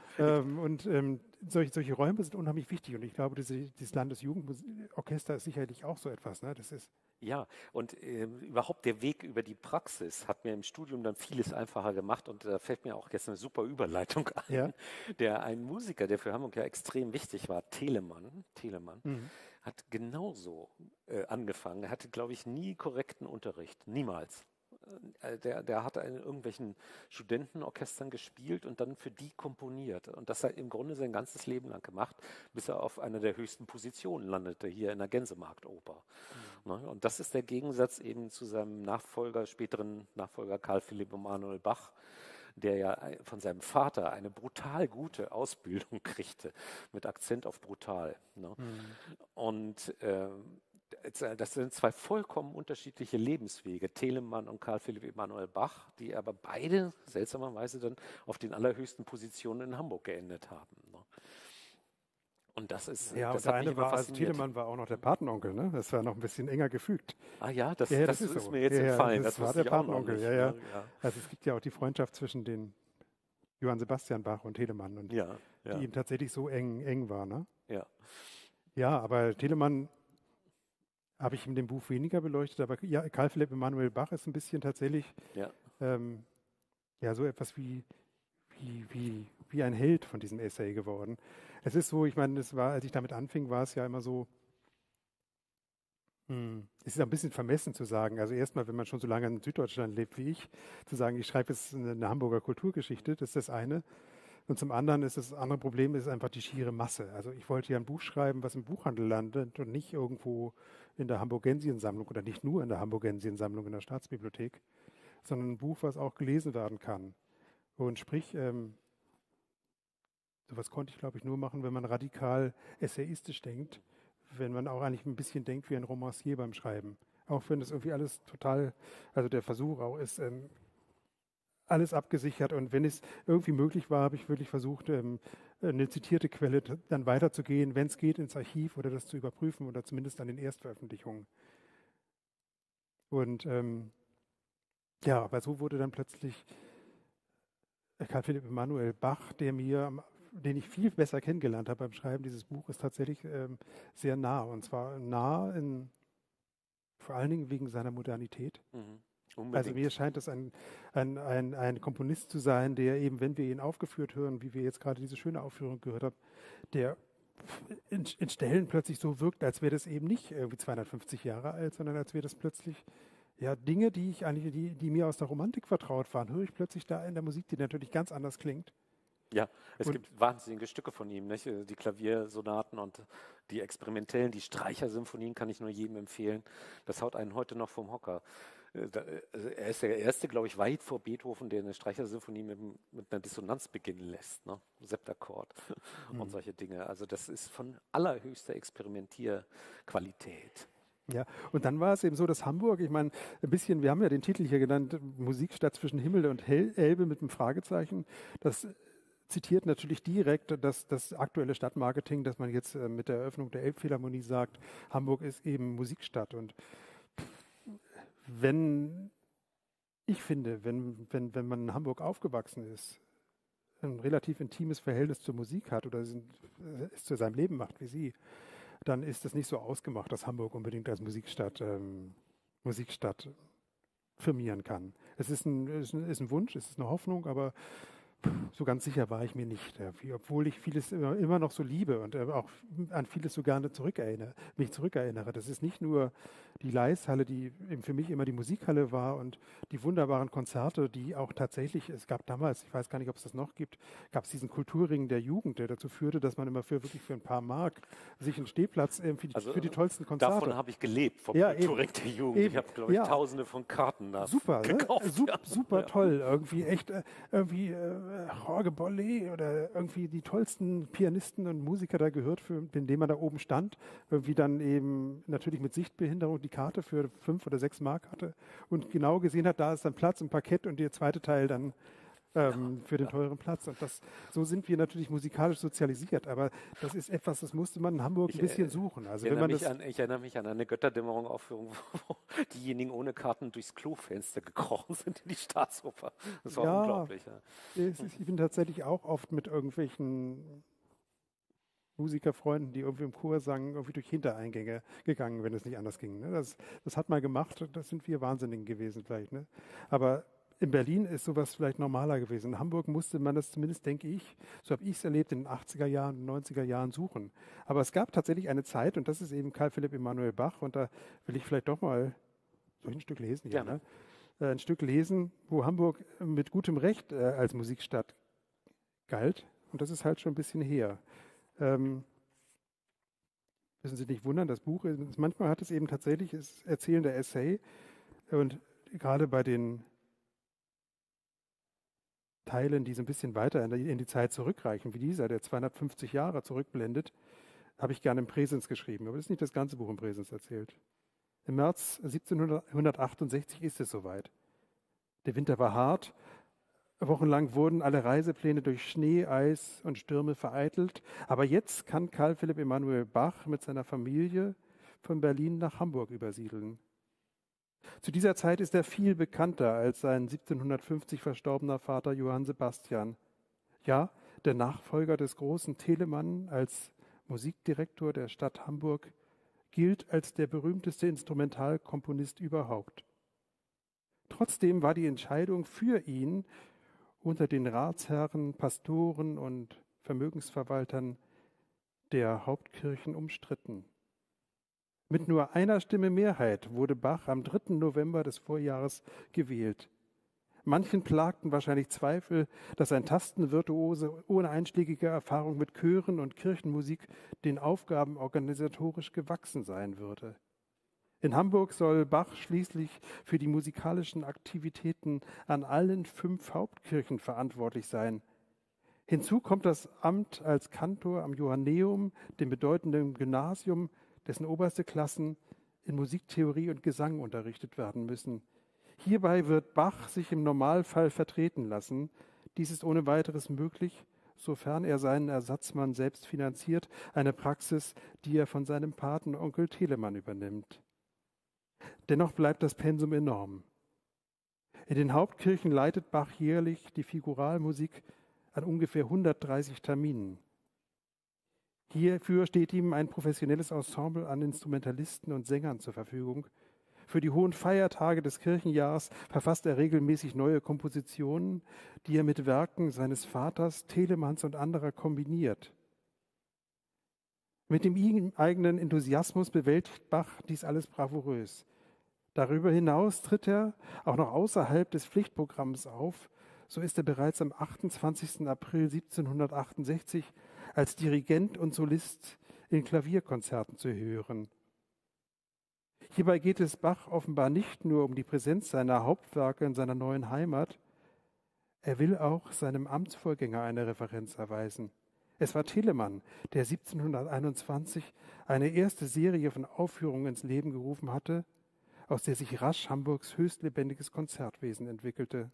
Solche Räume sind unheimlich wichtig und ich glaube, dieses Landesjugendorchester ist sicherlich auch so etwas. Ne? Das ist Ja, und überhaupt der Weg über die Praxis hat mir im Studium dann vieles einfacher gemacht und da fällt mir auch jetzt eine super Überleitung ein. Ja. Ein Musiker, der für Hamburg ja extrem wichtig war, Telemann, hat genauso angefangen. Er hatte, glaube ich, nie korrekten Unterricht, niemals. Der hat in irgendwelchen Studentenorchestern gespielt und dann für die komponiert. Und das hat im Grunde sein ganzes Leben lang gemacht, bis er auf einer der höchsten Positionen landete, hier in der Gänsemarktoper. Und das ist der Gegensatz eben zu seinem späteren Nachfolger Karl Philipp Emanuel Bach, der ja von seinem Vater eine brutal gute Ausbildung kriegte, mit Akzent auf brutal. Ne? Und das sind 2 vollkommen unterschiedliche Lebenswege, Telemann und Karl Philipp Emanuel Bach, die aber beide seltsamerweise dann auf den allerhöchsten Positionen in Hamburg geendet haben. Ne? Und das ist, ja, das der hat mich eine immer war, also fasziniert. Telemann war auch noch der Patenonkel, ne? Das war noch ein bisschen enger gefügt. Ah ja, das ist ist so. mir jetzt entfallen. Das war wusste der ich auch noch Patenonkel, nicht, ja. ne? Also es gibt ja auch die Freundschaft zwischen den Johann Sebastian Bach und Telemann und die eben tatsächlich so eng war, ne? Ja. Ja, aber Telemann habe ich in dem Buch weniger beleuchtet, aber ja, Karl Philipp Emanuel Bach ist ein bisschen tatsächlich so etwas wie ein Held von diesem Essay geworden. Es ist so, ich meine, als ich damit anfing, war es ja immer so, es ist ein bisschen vermessen zu sagen, also erstmal, wenn man schon so lange in Süddeutschland lebt wie ich, zu sagen, ich schreibe jetzt eine Hamburger Kulturgeschichte, das ist das eine. Und zum anderen ist das andere Problem ist einfach die schiere Masse. Also ich wollte ja ein Buch schreiben, was im Buchhandel landet und nicht irgendwo in der Hamburgensiensammlung oder nicht nur in der Hamburgensiensammlung in der Staatsbibliothek, sondern ein Buch, was auch gelesen werden kann. Und sprich, sowas konnte ich, glaube ich, nur machen, wenn man radikal essayistisch denkt, wenn man auch eigentlich ein bisschen denkt wie ein Romancier beim Schreiben. Auch wenn das irgendwie alles total, also der Versuch auch ist, alles abgesichert. Und wenn es irgendwie möglich war, habe ich wirklich versucht, eine zitierte Quelle dann weiterzugehen, wenn es geht, ins Archiv oder das zu überprüfen oder zumindest an den Erstveröffentlichungen. Und ja, aber so wurde dann plötzlich Karl Philipp Emanuel Bach, den ich viel besser kennengelernt habe beim Schreiben dieses Buches, tatsächlich sehr nah. Und zwar nah vor allen Dingen wegen seiner Modernität. Also mir scheint es ein Komponist zu sein, der eben, wenn wir ihn aufgeführt hören, wie wir jetzt gerade diese schöne Aufführung gehört haben, der in Stellen plötzlich so wirkt, als wäre das eben nicht irgendwie 250 Jahre alt, sondern als wäre das plötzlich ja Dinge, die mir aus der Romantik vertraut waren, höre ich plötzlich da in der Musik, die natürlich ganz anders klingt. Ja, es gibt wahnsinnige Stücke von ihm, nicht? Die Klaviersonaten und die experimentellen, die Streichersymphonien kann ich nur jedem empfehlen. Das haut einen heute noch vom Hocker. Also er ist der Erste, glaube ich, weit vor Beethoven, der eine Streichersymphonie mit einer Dissonanz beginnen lässt, ne? Septakkord und solche Dinge. Also das ist von allerhöchster Experimentierqualität. Ja, und dann war es eben so, dass Hamburg, ich meine, ein bisschen, wir haben ja den Titel hier genannt, Musikstadt zwischen Himmel und Elbe mit einem Fragezeichen. Das zitiert natürlich direkt das aktuelle Stadtmarketing, dass man jetzt mit der Eröffnung der Elbphilharmonie sagt, Hamburg ist eben Musikstadt. Und wenn man in Hamburg aufgewachsen ist, ein relativ intimes Verhältnis zur Musik hat oder es zu seinem Leben macht wie Sie, dann ist es nicht so ausgemacht, dass Hamburg unbedingt als Musikstadt firmieren kann. Es ist ein Wunsch, es ist eine Hoffnung, aber so ganz sicher war ich mir nicht, obwohl ich vieles immer noch so liebe und auch an vieles so gerne mich zurückerinnere. Das ist nicht nur die Leishalle, die eben für mich immer die Musikhalle war und die wunderbaren Konzerte, die auch tatsächlich, es gab damals, ich weiß gar nicht, ob es das noch gibt, gab es diesen Kulturring der Jugend, der dazu führte, dass man immer wirklich für ein paar Mark sich einen Stehplatz für die tollsten Konzerte. Davon habe ich gelebt, vom ja, Kulturring der Jugend. Ich habe, glaube ich, Tausende von Karten da gekauft. Ne? Super toll, irgendwie echt, Jorge Bolle oder irgendwie die tollsten Pianisten und Musiker da gehört, mit denen man da oben stand, irgendwie dann eben natürlich mit Sichtbehinderung die Karte für 5 oder 6 Mark hatte und genau gesehen hat, da ist dann Platz im Parkett und der zweite Teil dann für den teuren Platz. Und so sind wir natürlich musikalisch sozialisiert, aber das ist etwas, das musste man in Hamburg ein bisschen suchen. Also ich erinnere mich an eine Götterdämmerung-Aufführung, wo diejenigen ohne Karten durchs Klofenster gekrochen sind in die Staatsoper. Das war unglaublich. Ja. Ich bin tatsächlich auch oft mit irgendwelchen Musikerfreunden, die irgendwie im Chor sangen, irgendwie durch Hintereingänge gegangen, wenn es nicht anders ging. Ne? Das hat man gemacht, das sind wir Wahnsinnigen gewesen vielleicht. Ne? Aber in Berlin ist sowas vielleicht normaler gewesen. In Hamburg musste man das zumindest, denke ich, so habe ich es erlebt, in den 80er Jahren, 90er Jahren suchen. Aber es gab tatsächlich eine Zeit, und das ist eben Karl Philipp Emanuel Bach, und da will ich vielleicht doch mal, soll ich ein Stück lesen? Ja, ne? Ein Stück lesen, wo Hamburg mit gutem Recht als Musikstadt galt. Und das ist halt schon ein bisschen her. Müssen Sie nicht wundern, das Buch, manchmal hat es eben tatsächlich, ist erzählender Essay, und gerade bei den Teilen, die so ein bisschen weiter in die Zeit zurückreichen, wie dieser, der 250 Jahre zurückblendet, habe ich gerne im Präsens geschrieben. Aber das ist nicht das ganze Buch im Präsens erzählt. Im März 1768 ist es soweit. Der Winter war hart. Wochenlang wurden alle Reisepläne durch Schnee, Eis und Stürme vereitelt. Aber jetzt kann Karl Philipp Emanuel Bach mit seiner Familie von Berlin nach Hamburg übersiedeln. Zu dieser Zeit ist er viel bekannter als sein 1750 verstorbener Vater Johann Sebastian. Ja, der Nachfolger des großen Telemann als Musikdirektor der Stadt Hamburg gilt als der berühmteste Instrumentalkomponist überhaupt. Trotzdem war die Entscheidung für ihn unter den Ratsherren, Pastoren und Vermögensverwaltern der Hauptkirchen umstritten. Mit nur einer Stimme Mehrheit wurde Bach am 3. November des Vorjahres gewählt. Manchen plagten wahrscheinlich Zweifel, dass ein Tastenvirtuose ohne einschlägige Erfahrung mit Chören und Kirchenmusik den Aufgaben organisatorisch gewachsen sein würde. In Hamburg soll Bach schließlich für die musikalischen Aktivitäten an allen 5 Hauptkirchen verantwortlich sein. Hinzu kommt das Amt als Kantor am Johanneum, dem bedeutenden Gymnasium, dessen oberste Klassen in Musiktheorie und Gesang unterrichtet werden müssen. Hierbei wird Bach sich im Normalfall vertreten lassen. Dies ist ohne weiteres möglich, sofern er seinen Ersatzmann selbst finanziert, eine Praxis, die er von seinem Patenonkel Telemann übernimmt. Dennoch bleibt das Pensum enorm. In den Hauptkirchen leitet Bach jährlich die Figuralmusik an ungefähr 130 Terminen. Hierfür steht ihm ein professionelles Ensemble an Instrumentalisten und Sängern zur Verfügung. Für die hohen Feiertage des Kirchenjahrs verfasst er regelmäßig neue Kompositionen, die er mit Werken seines Vaters, Telemanns und anderer kombiniert. Mit dem ihm eigenen Enthusiasmus bewältigt Bach dies alles bravourös. Darüber hinaus tritt er auch noch außerhalb des Pflichtprogramms auf. So ist er bereits am 28. April 1768 als Dirigent und Solist in Klavierkonzerten zu hören. Hierbei geht es Bach offenbar nicht nur um die Präsenz seiner Hauptwerke in seiner neuen Heimat, er will auch seinem Amtsvorgänger eine Referenz erweisen. Es war Telemann, der 1721 eine erste Serie von Aufführungen ins Leben gerufen hatte, aus der sich rasch Hamburgs höchst lebendiges Konzertwesen entwickelte.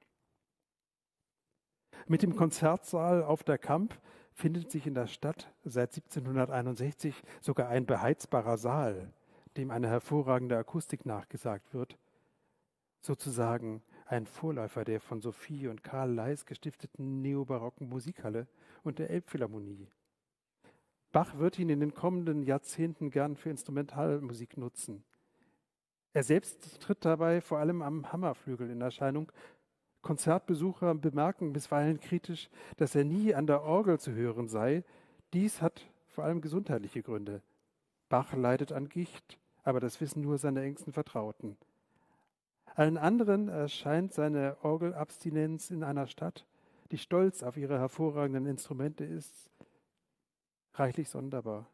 Mit dem Konzertsaal auf der Kamp findet sich in der Stadt seit 1761 sogar ein beheizbarer Saal, dem eine hervorragende Akustik nachgesagt wird, sozusagen ein Vorläufer der von Sophie und Karl Leis gestifteten neobarocken Musikhalle und der Elbphilharmonie. Bach wird ihn in den kommenden Jahrzehnten gern für Instrumentalmusik nutzen. Er selbst tritt dabei vor allem am Hammerflügel in Erscheinung. Konzertbesucher bemerken bisweilen kritisch, dass er nie an der Orgel zu hören sei. Dies hat vor allem gesundheitliche Gründe. Bach leidet an Gicht, aber das wissen nur seine engsten Vertrauten. Allen anderen erscheint seine Orgelabstinenz in einer Stadt, die stolz auf ihre hervorragenden Instrumente ist, reichlich sonderbar.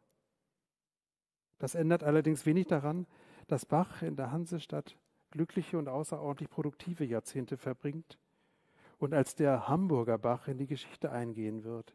Das ändert allerdings wenig daran, dass Bach in der Hansestadt glückliche und außerordentlich produktive Jahrzehnte verbringt und als der Hamburger Bach in die Geschichte eingehen wird.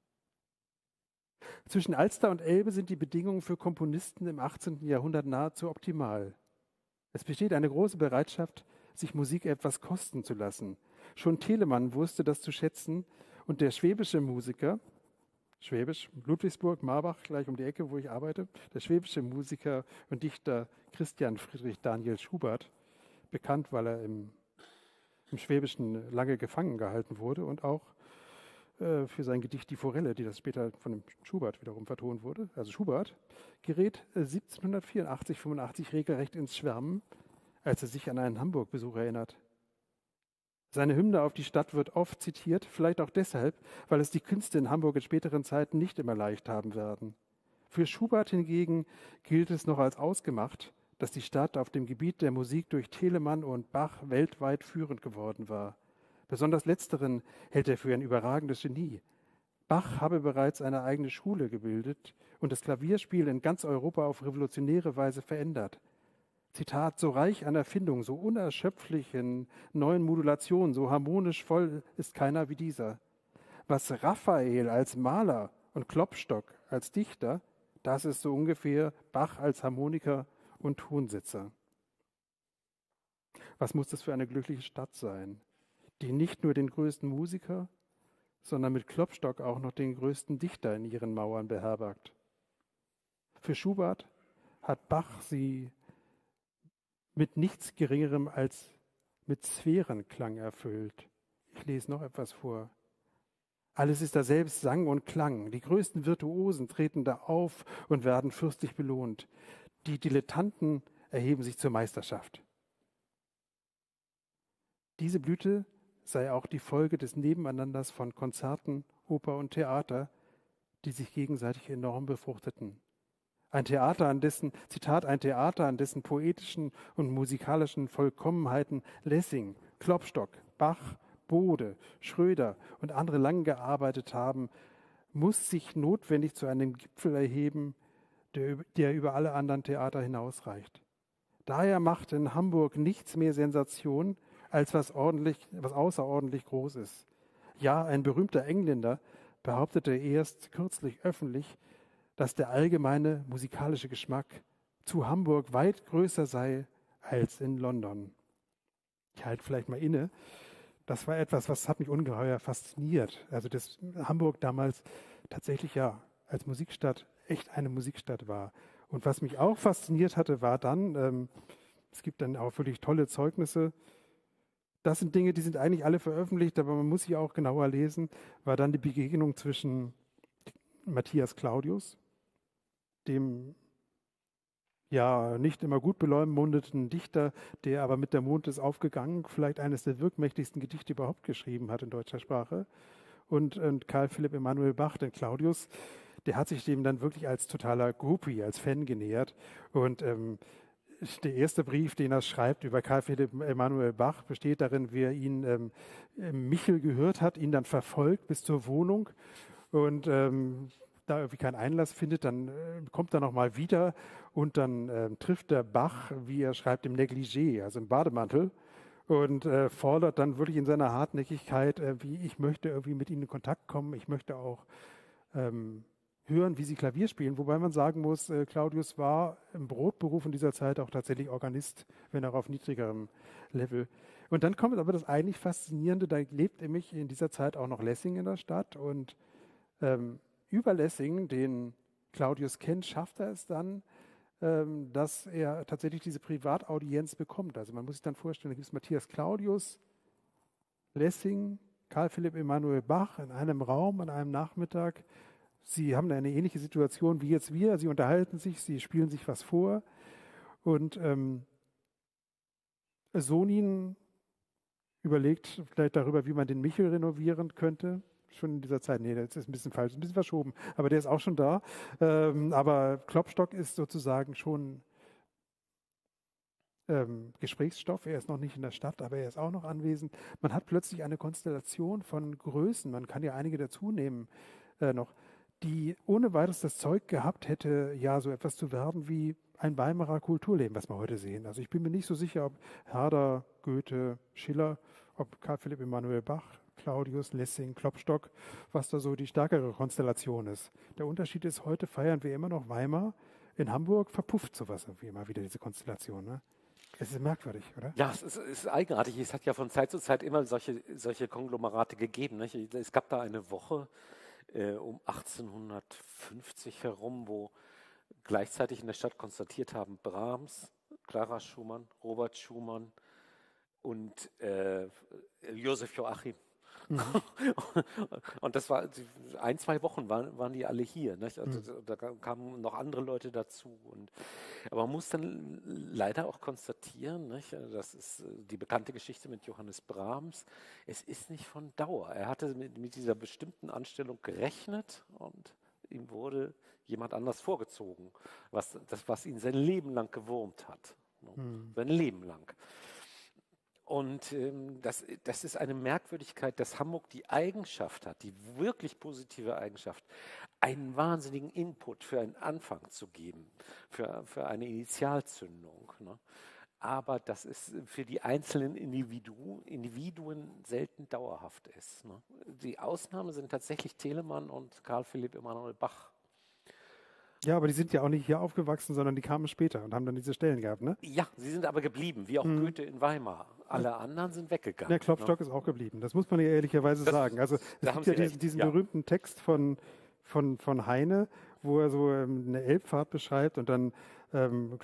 Zwischen Alster und Elbe sind die Bedingungen für Komponisten im 18. Jahrhundert nahezu optimal. Es besteht eine große Bereitschaft, sich Musik etwas kosten zu lassen. Schon Telemann wusste das zu schätzen und der schwäbische Musiker, Schwäbisch, Ludwigsburg, Marbach, gleich um die Ecke, wo ich arbeite, der schwäbische Musiker und Dichter Christian Friedrich Daniel Schubert, bekannt, weil er im Schwäbischen lange gefangen gehalten wurde und auch für sein Gedicht Die Forelle, die das später von dem Schubert wiederum vertont wurde. Also Schubert gerät 1784, 85 regelrecht ins Schwärmen, als er sich an einen Hamburg-Besuch erinnert. Seine Hymne auf die Stadt wird oft zitiert, vielleicht auch deshalb, weil es die Künste in Hamburg in späteren Zeiten nicht immer leicht haben werden. Für Schubert hingegen gilt es noch als ausgemacht, dass die Stadt auf dem Gebiet der Musik durch Telemann und Bach weltweit führend geworden war. Besonders letzteren hält er für ein überragendes Genie. Bach habe bereits eine eigene Schule gebildet und das Klavierspiel in ganz Europa auf revolutionäre Weise verändert. Zitat, so reich an Erfindung, so unerschöpflich in neuen Modulationen, so harmonisch voll ist keiner wie dieser. Was Raphael als Maler und Klopstock als Dichter, das ist so ungefähr Bach als Harmoniker und Tonsetzer. Was muss das für eine glückliche Stadt sein, die nicht nur den größten Musiker, sondern mit Klopstock auch noch den größten Dichter in ihren Mauern beherbergt. Für Schubert hat Bach sie mit nichts Geringerem als mit Sphärenklang erfüllt. Ich lese noch etwas vor. Alles ist da selbst Sang und Klang. Die größten Virtuosen treten da auf und werden fürstlich belohnt. Die Dilettanten erheben sich zur Meisterschaft. Diese Blüte sei auch die Folge des Nebeneinanders von Konzerten, Oper und Theater, die sich gegenseitig enorm befruchteten. Ein Theater, an dessen, Zitat, ein Theater, an dessen poetischen und musikalischen Vollkommenheiten Lessing, Klopstock, Bach, Bode, Schröder und andere lang gearbeitet haben, muss sich notwendig zu einem Gipfel erheben, der über alle anderen Theater hinausreicht. Daher macht in Hamburg nichts mehr Sensation, als was außerordentlich groß ist. Ja, ein berühmter Engländer behauptete erst kürzlich öffentlich, dass der allgemeine musikalische Geschmack zu Hamburg weit größer sei als in London. Ich halte vielleicht mal inne. Das war etwas, was hat mich ungeheuer fasziniert. Also dass Hamburg damals tatsächlich ja als Musikstadt echt eine Musikstadt war. Und was mich auch fasziniert hatte, war dann, es gibt dann auch wirklich tolle Zeugnisse. Das sind Dinge, die sind eigentlich alle veröffentlicht, aber man muss sie auch genauer lesen, war dann die Begegnung zwischen Matthias Claudius, dem ja nicht immer gut beleumundeten Dichter, der aber mit Der Mond ist aufgegangen, vielleicht eines der wirkmächtigsten Gedichte überhaupt geschrieben hat in deutscher Sprache. Und Karl Philipp Emanuel Bach, den Claudius, der hat sich dem dann wirklich als totaler Groupie, als Fan genähert. Und der erste Brief, den er schreibt über Karl Philipp Emanuel Bach, besteht darin, wie er ihn Michel gehört hat, ihn dann verfolgt bis zur Wohnung und da irgendwie keinen Einlass findet, dann kommt er nochmal wieder und dann trifft der Bach, wie er schreibt, im Negligé, also im Bademantel und fordert dann wirklich in seiner Hartnäckigkeit, wie ich möchte irgendwie mit ihnen in Kontakt kommen, ich möchte auch hören, wie sie Klavier spielen, wobei man sagen muss, Claudius war im Brotberuf in dieser Zeit auch tatsächlich Organist, wenn auch auf niedrigerem Level. Und dann kommt aber das eigentlich Faszinierende, da lebt nämlich in dieser Zeit auch noch Lessing in der Stadt und über Lessing, den Claudius kennt, schafft er es dann, dass er tatsächlich diese Privataudienz bekommt. Also man muss sich dann vorstellen, da gibt es Matthias Claudius, Lessing, Karl Philipp Emanuel Bach in einem Raum an einem Nachmittag. Sie haben eine ähnliche Situation wie jetzt wir. Sie unterhalten sich, sie spielen sich was vor. Und Sonin überlegt vielleicht darüber, wie man den Michel renovieren könnte. Schon in dieser Zeit. Nee, das ist ein bisschen falsch, ein bisschen verschoben. Aber der ist auch schon da. Aber Klopstock ist sozusagen schon Gesprächsstoff. Er ist noch nicht in der Stadt, aber er ist auch noch anwesend. Man hat plötzlich eine Konstellation von Größen. Man kann ja einige dazu nehmen noch, die ohne weiteres das Zeug gehabt hätte, ja, so etwas zu werden wie ein Weimarer Kulturleben, was wir heute sehen. Also ich bin mir nicht so sicher, ob Herder, Goethe, Schiller, ob Karl Philipp Emanuel Bach, Claudius, Lessing, Klopstock, was da so die stärkere Konstellation ist. Der Unterschied ist, heute feiern wir immer noch Weimar. In Hamburg verpufft sowas irgendwie immer wieder, diese Konstellation. Ne? Es ist merkwürdig, oder? Ja, es ist eigenartig. Es hat ja von Zeit zu Zeit immer solche Konglomerate gegeben. Nicht? Es gab da eine Woche um 1850 herum, wo gleichzeitig in der Stadt konstatiert haben, Brahms, Clara Schumann, Robert Schumann und Josef Joachim. Mhm. Und das war 1-2 Wochen waren die alle hier. Nicht? Also da kamen noch andere Leute dazu. Aber man muss dann leider auch konstatieren, nicht? Das ist die bekannte Geschichte mit Johannes Brahms. Es ist nicht von Dauer. Er hatte mit dieser bestimmten Anstellung gerechnet und ihm wurde jemand anders vorgezogen, was ihn sein Leben lang gewurmt hat. Sein Leben lang. Und das ist eine Merkwürdigkeit, dass Hamburg die Eigenschaft hat, die wirklich positive Eigenschaft, einen wahnsinnigen Input für einen Anfang zu geben, für eine Initialzündung. Ne? Aber dass es für die einzelnen Individuen selten dauerhaft ist. Ne? Die Ausnahmen sind tatsächlich Telemann und Karl Philipp Emanuel Bach. Ja, aber die sind ja auch nicht hier aufgewachsen, sondern die kamen später und haben dann diese Stellen gehabt, ne? Ja, sie sind aber geblieben, wie auch Goethe in Weimar. Alle anderen sind weggegangen. Der Klopstock ist auch geblieben, das muss man ja ehrlicherweise sagen. Also es gibt ja diesen berühmten Text von Heine, wo er so eine Elbfahrt beschreibt und dann an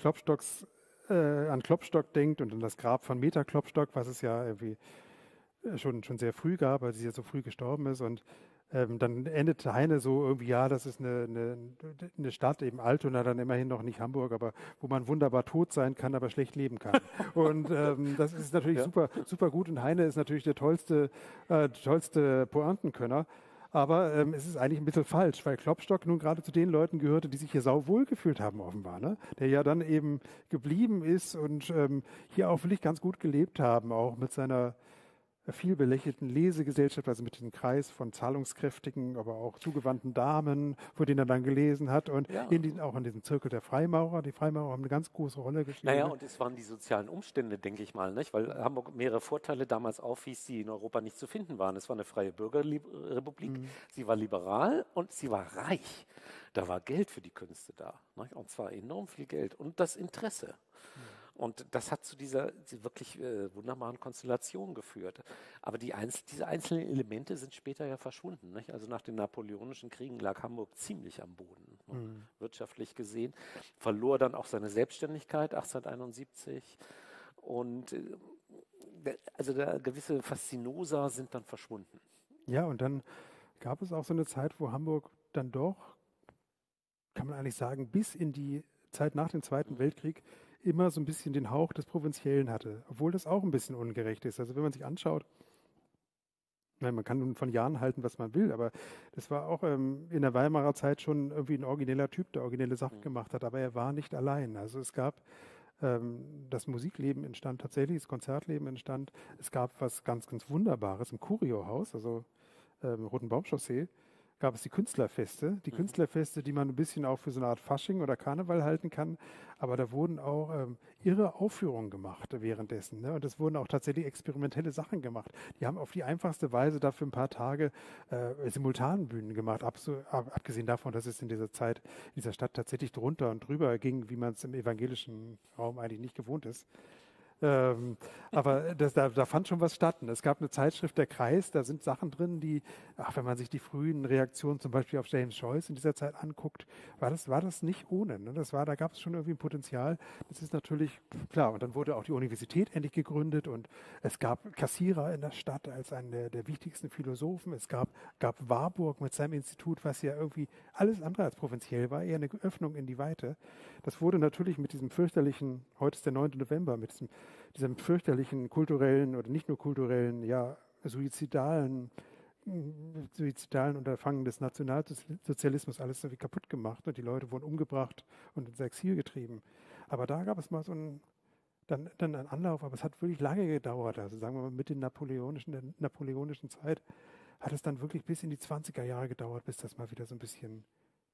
Klopstock denkt und an das Grab von Meta Klopstock, was es ja irgendwie schon sehr früh gab, weil sie ja so früh gestorben ist und dann endet Heine so irgendwie, ja, das ist eine Stadt, eben Altona, dann immerhin noch nicht Hamburg, aber wo man wunderbar tot sein kann, aber schlecht leben kann. Und das ist natürlich super gut und Heine ist natürlich der tollste Pointenkönner. Aber es ist eigentlich ein bisschen falsch, weil Klopstock nun gerade zu den Leuten gehörte, die sich hier sauwohl gefühlt haben offenbar, ne? Der ja dann eben geblieben ist und hier auch wirklich ganz gut gelebt haben, auch mit seiner viel belächelten Lesegesellschaft, also mit diesem Kreis von zahlungskräftigen, aber auch zugewandten Damen, vor denen er dann gelesen hat und auch in diesem Zirkel der Freimaurer. Die Freimaurer haben eine ganz große Rolle gespielt. Naja, und es waren die sozialen Umstände, denke ich mal, nicht? Weil Hamburg mehrere Vorteile damals aufwies, die in Europa nicht zu finden waren. Es war eine freie Bürgerrepublik, sie war liberal und sie war reich. Da war Geld für die Künste da, nicht? Und zwar enorm viel Geld und das Interesse. Und das hat zu dieser wirklich wunderbaren Konstellation geführt. Aber diese einzelnen Elemente sind später ja verschwunden. Nicht? Also nach den Napoleonischen Kriegen lag Hamburg ziemlich am Boden, wirtschaftlich gesehen. Verlor dann auch seine Selbstständigkeit 1871. Und also da gewisse Faszinosa sind dann verschwunden. Ja, und dann gab es auch so eine Zeit, wo Hamburg dann doch, kann man eigentlich sagen, bis in die Zeit nach dem Zweiten Weltkrieg immer so ein bisschen den Hauch des Provinziellen hatte, obwohl das auch ein bisschen ungerecht ist. Also wenn man sich anschaut, man kann nun von Jahren halten, was man will, aber das war auch in der Weimarer Zeit schon irgendwie ein origineller Typ, der originelle Sachen gemacht hat, aber er war nicht allein. Also es gab das Musikleben entstand tatsächlich, das Konzertleben entstand. Es gab was ganz, ganz Wunderbares im Curio-Haus, also Roten Baumchaussee, gab es die Künstlerfeste. Die Künstlerfeste, die man ein bisschen auch für so eine Art Fasching oder Karneval halten kann. Aber da wurden auch irre Aufführungen gemacht währenddessen. Ne? Und es wurden auch tatsächlich experimentelle Sachen gemacht. Die haben auf die einfachste Weise dafür ein paar Tage Simultanbühnen gemacht. Abgesehen davon, dass es in dieser Zeit, in dieser Stadt tatsächlich drunter und drüber ging, wie man es im evangelischen Raum eigentlich nicht gewohnt ist. Aber da fand schon was statt. Es gab eine Zeitschrift, der Kreis, da sind Sachen drin, die, wenn man sich die frühen Reaktionen zum Beispiel auf James Joyce in dieser Zeit anguckt, war das nicht ohne. Ne? Da gab es schon irgendwie ein Potenzial. Das ist natürlich klar. Und dann wurde auch die Universität endlich gegründet und es gab Kassierer in der Stadt als einen der wichtigsten Philosophen. Es gab Warburg mit seinem Institut, was ja irgendwie alles andere als provinziell war, eher eine Öffnung in die Weite. Das wurde natürlich mit diesem fürchterlichen, heute ist der 9. November, mit diesem fürchterlichen kulturellen oder nicht nur kulturellen, ja, suizidalen Unterfangen des Nationalsozialismus alles irgendwie kaputt gemacht und die Leute wurden umgebracht und ins Exil getrieben. Aber da gab es mal so einen Anlauf, aber es hat wirklich lange gedauert. Also sagen wir mal mit der napoleonischen Zeit hat es dann wirklich bis in die 20er Jahre gedauert, bis das mal wieder so ein bisschen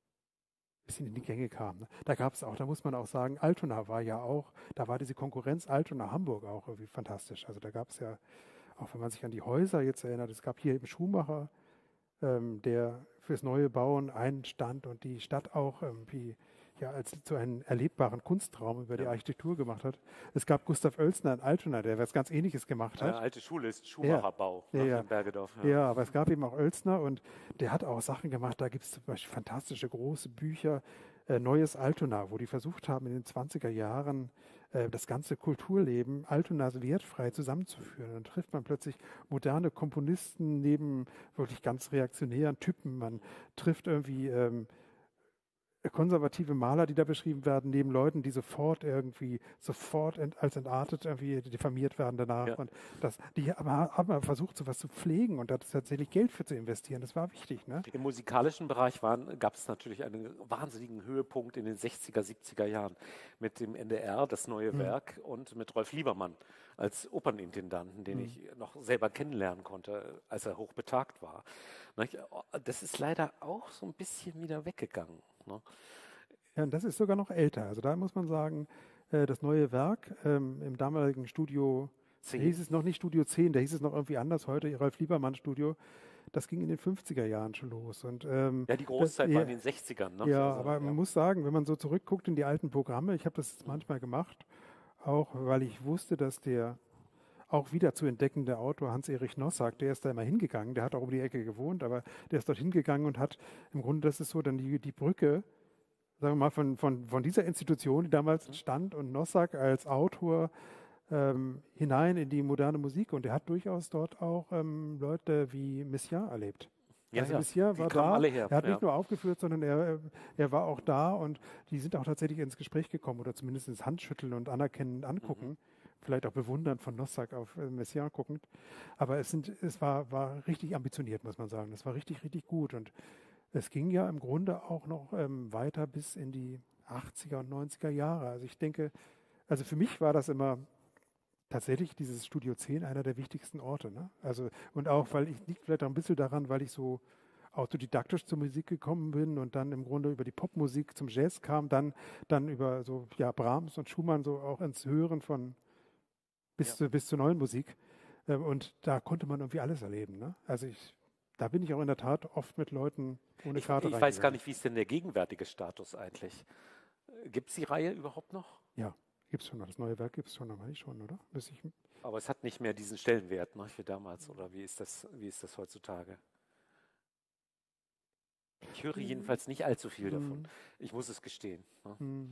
in die Gänge kam. Da gab es auch, da muss man auch sagen, Altona war ja auch, da war diese Konkurrenz Altona-Hamburg auch irgendwie fantastisch. Also da gab es ja, auch wenn man sich an die Häuser jetzt erinnert, es gab hier eben Schumacher, der fürs neue Bauen einstand und die Stadt auch irgendwie als zu einem erlebbaren Kunstraum über die Architektur gemacht hat. Es gab Gustav Oelsner in Altona, der was ganz Ähnliches gemacht hat. Alte Schule ist Schumacherbau in Bergedorf. Ja, aber es gab eben auch Oelsner und der hat auch Sachen gemacht. Da gibt es zum Beispiel fantastische große Bücher, Neues Altona, wo die versucht haben, in den 20er Jahren das ganze Kulturleben Altonas wertfrei zusammenzuführen. Dann trifft man plötzlich moderne Komponisten neben wirklich ganz reaktionären Typen. Man trifft irgendwie konservative Maler, die da beschrieben werden, neben Leuten, die sofort als entartet irgendwie diffamiert werden danach. Ja. Und die haben versucht, sowas zu pflegen und da tatsächlich Geld für zu investieren. Das war wichtig. Ne? Im musikalischen Bereich gab es natürlich einen wahnsinnigen Höhepunkt in den 60er, 70er Jahren mit dem NDR, das neue Werk, und mit Rolf Liebermann als Opernintendanten, den ich noch selber kennenlernen konnte, als er hochbetagt war. Das ist leider auch so ein bisschen wieder weggegangen. Ne? Ja, und das ist sogar noch älter. Also da muss man sagen, das neue Werk im damaligen Studio 10. Da hieß es noch nicht Studio 10, da hieß es noch irgendwie anders, heute Rolf Liebermann Studio. Das ging in den 50er Jahren schon los. Und, die Großzeit war in den 60ern. Ne? Ja, aber man muss sagen, wenn man so zurückguckt in die alten Programme, ich habe das manchmal gemacht, auch weil ich wusste, dass der auch wieder zu entdeckende Autor Hans-Erich Nossack, der ist da immer hingegangen, der hat auch um die Ecke gewohnt, aber der ist dort hingegangen und hat, im Grunde, das ist so dann die Brücke, sagen wir mal, von dieser Institution, die damals stand und Nossack als Autor hinein in die moderne Musik und er hat durchaus dort auch Leute wie Messiaen erlebt. Ja, also Messiaen war da, alle her. Er hat nicht nur aufgeführt, sondern er war auch da und die sind auch tatsächlich ins Gespräch gekommen oder zumindest ins Handschütteln und Anerkennen, Angucken. vielleicht auch bewundernd von Nossak auf Messiaen guckend. Aber es war richtig ambitioniert, muss man sagen. Es war richtig, richtig gut. Und es ging ja im Grunde auch noch weiter bis in die 80er und 90er Jahre. Also ich denke, also für mich war das immer tatsächlich dieses Studio 10 einer der wichtigsten Orte. Ne? Also, und auch, liegt vielleicht auch ein bisschen daran, weil ich so autodidaktisch zur Musik gekommen bin und dann im Grunde über die Popmusik zum Jazz kam, dann über so Brahms und Schumann so auch ins Hören von bis zur neuen Musik. Und da konnte man irgendwie alles erleben. Ne? Also da bin ich auch in der Tat oft mit Leuten ohne Karte Ich weiß gar nicht, wie ist denn der gegenwärtige Status eigentlich? Gibt es die Reihe überhaupt noch? Ja, gibt es schon noch. Das neue Werk gibt es schon, meine ich schon, oder? Aber es hat nicht mehr diesen Stellenwert, ne, wie damals, oder wie ist das heutzutage? Ich höre jedenfalls nicht allzu viel davon. Ich muss es gestehen. Ne?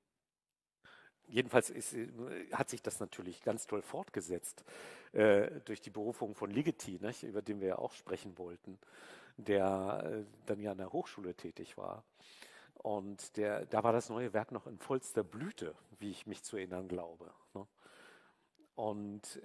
Jedenfalls hat sich das natürlich ganz toll fortgesetzt durch die Berufung von Ligeti, ne, über den wir ja auch sprechen wollten, der dann ja an der Hochschule tätig war. Und da war das neue Werk noch in vollster Blüte, wie ich mich zu erinnern glaube. Ne? Und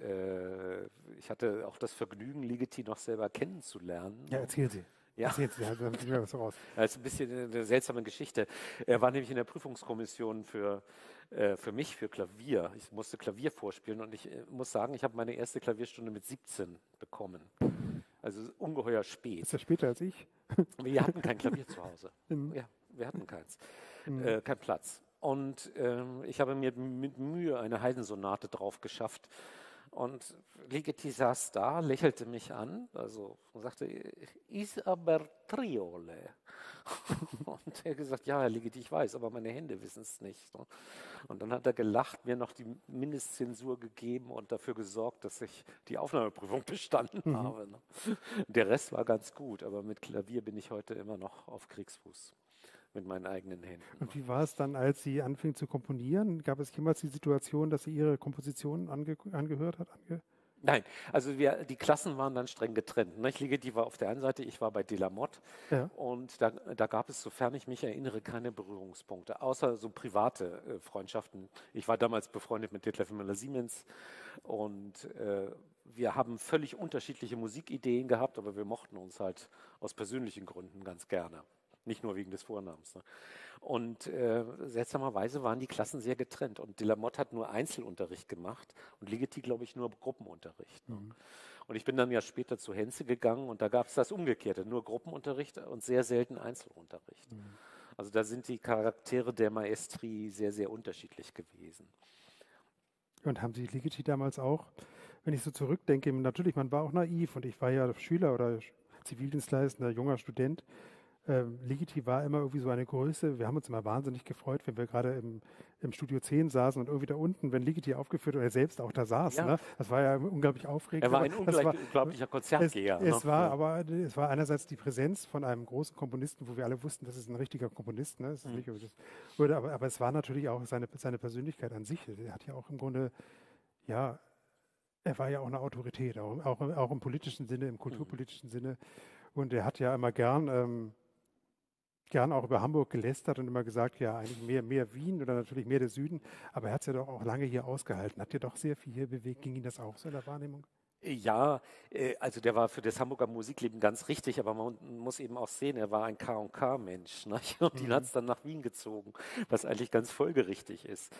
ich hatte auch das Vergnügen, Ligeti noch selber kennenzulernen. Ja, erzähl Sie. Ja. Erzähl Sie, dann bringen wir was raus. Das ist ein bisschen eine seltsame Geschichte. Er war nämlich in der Prüfungskommission für mich, für Klavier. Ich musste Klavier vorspielen und ich muss sagen, ich habe meine erste Klavierstunde mit 17 bekommen. Also ungeheuer spät. Ist er später als ich? Wir hatten kein Klavier zu Hause. Ja, wir hatten keins. Kein Platz. Und ich habe mir mit Mühe eine Haydn-Sonate drauf geschafft. Und Ligeti saß da, lächelte mich an, und sagte, ist aber Triole. Und er hat gesagt, ja, Herr Ligeti, ich weiß, aber meine Hände wissen es nicht. Und dann hat er gelacht, mir noch die Mindestzensur gegeben und dafür gesorgt, dass ich die Aufnahmeprüfung bestanden habe. Der Rest war ganz gut, aber mit Klavier bin ich heute immer noch auf Kriegsfuß. Mit meinen eigenen Händen. Und wie war es dann, als Sie anfingen zu komponieren? Gab es jemals die Situation, dass Sie Ihre Kompositionen angehört hat? Nein, also die Klassen waren dann streng getrennt. Ne? Ligeti war auf der einen Seite, ich war bei Delamotte. Ja. Und da gab es, sofern ich mich erinnere, keine Berührungspunkte, außer so private Freundschaften. Ich war damals befreundet mit Detlef Müller-Siemens und wir haben völlig unterschiedliche Musikideen gehabt, aber wir mochten uns halt aus persönlichen Gründen ganz gerne. Nicht nur wegen des Vornamens. Ne? Und seltsamerweise waren die Klassen sehr getrennt. Und Delamotte hat nur Einzelunterricht gemacht und Ligeti, glaube ich, nur Gruppenunterricht. Ne? Und ich bin dann ja später zu Henze gegangen und da gab es das Umgekehrte, nur Gruppenunterricht und sehr selten Einzelunterricht. Also da sind die Charaktere der Maestri sehr, sehr unterschiedlich gewesen. Und haben Sie Ligeti damals auch, wenn ich so zurückdenke, natürlich, man war auch naiv und ich war ja Schüler oder Zivildienstleistender, junger Student. Ligeti war immer irgendwie so eine Größe. Wir haben uns immer wahnsinnig gefreut, wenn wir gerade im Studio 10 saßen und irgendwie da unten, wenn Ligeti aufgeführt und er selbst auch da saß. Ja. Ne? Das war ja unglaublich aufregend. Er war ein unglaublicher Konzertgeher. Es war einerseits die Präsenz von einem großen Komponisten, wo wir alle wussten, das ist ein richtiger Komponist. Ne? Das ist nicht, aber es war natürlich auch seine Persönlichkeit an sich. Er hat ja auch im Grunde, ja, er war ja auch eine Autorität, auch im politischen Sinne, im kulturpolitischen Sinne. Und er hat ja immer gern auch über Hamburg gelästert und immer gesagt, ja, eigentlich mehr Wien oder natürlich mehr der Süden. Aber er hat es ja doch auch lange hier ausgehalten. Hat ja doch sehr viel hier bewegt. Ging Ihnen das auch so in der Wahrnehmung? Ja, also der war für das Hamburger Musikleben ganz richtig, aber man muss eben auch sehen, er war ein K&K-Mensch. Ne? Und ihn hat es dann nach Wien gezogen, was eigentlich ganz folgerichtig ist.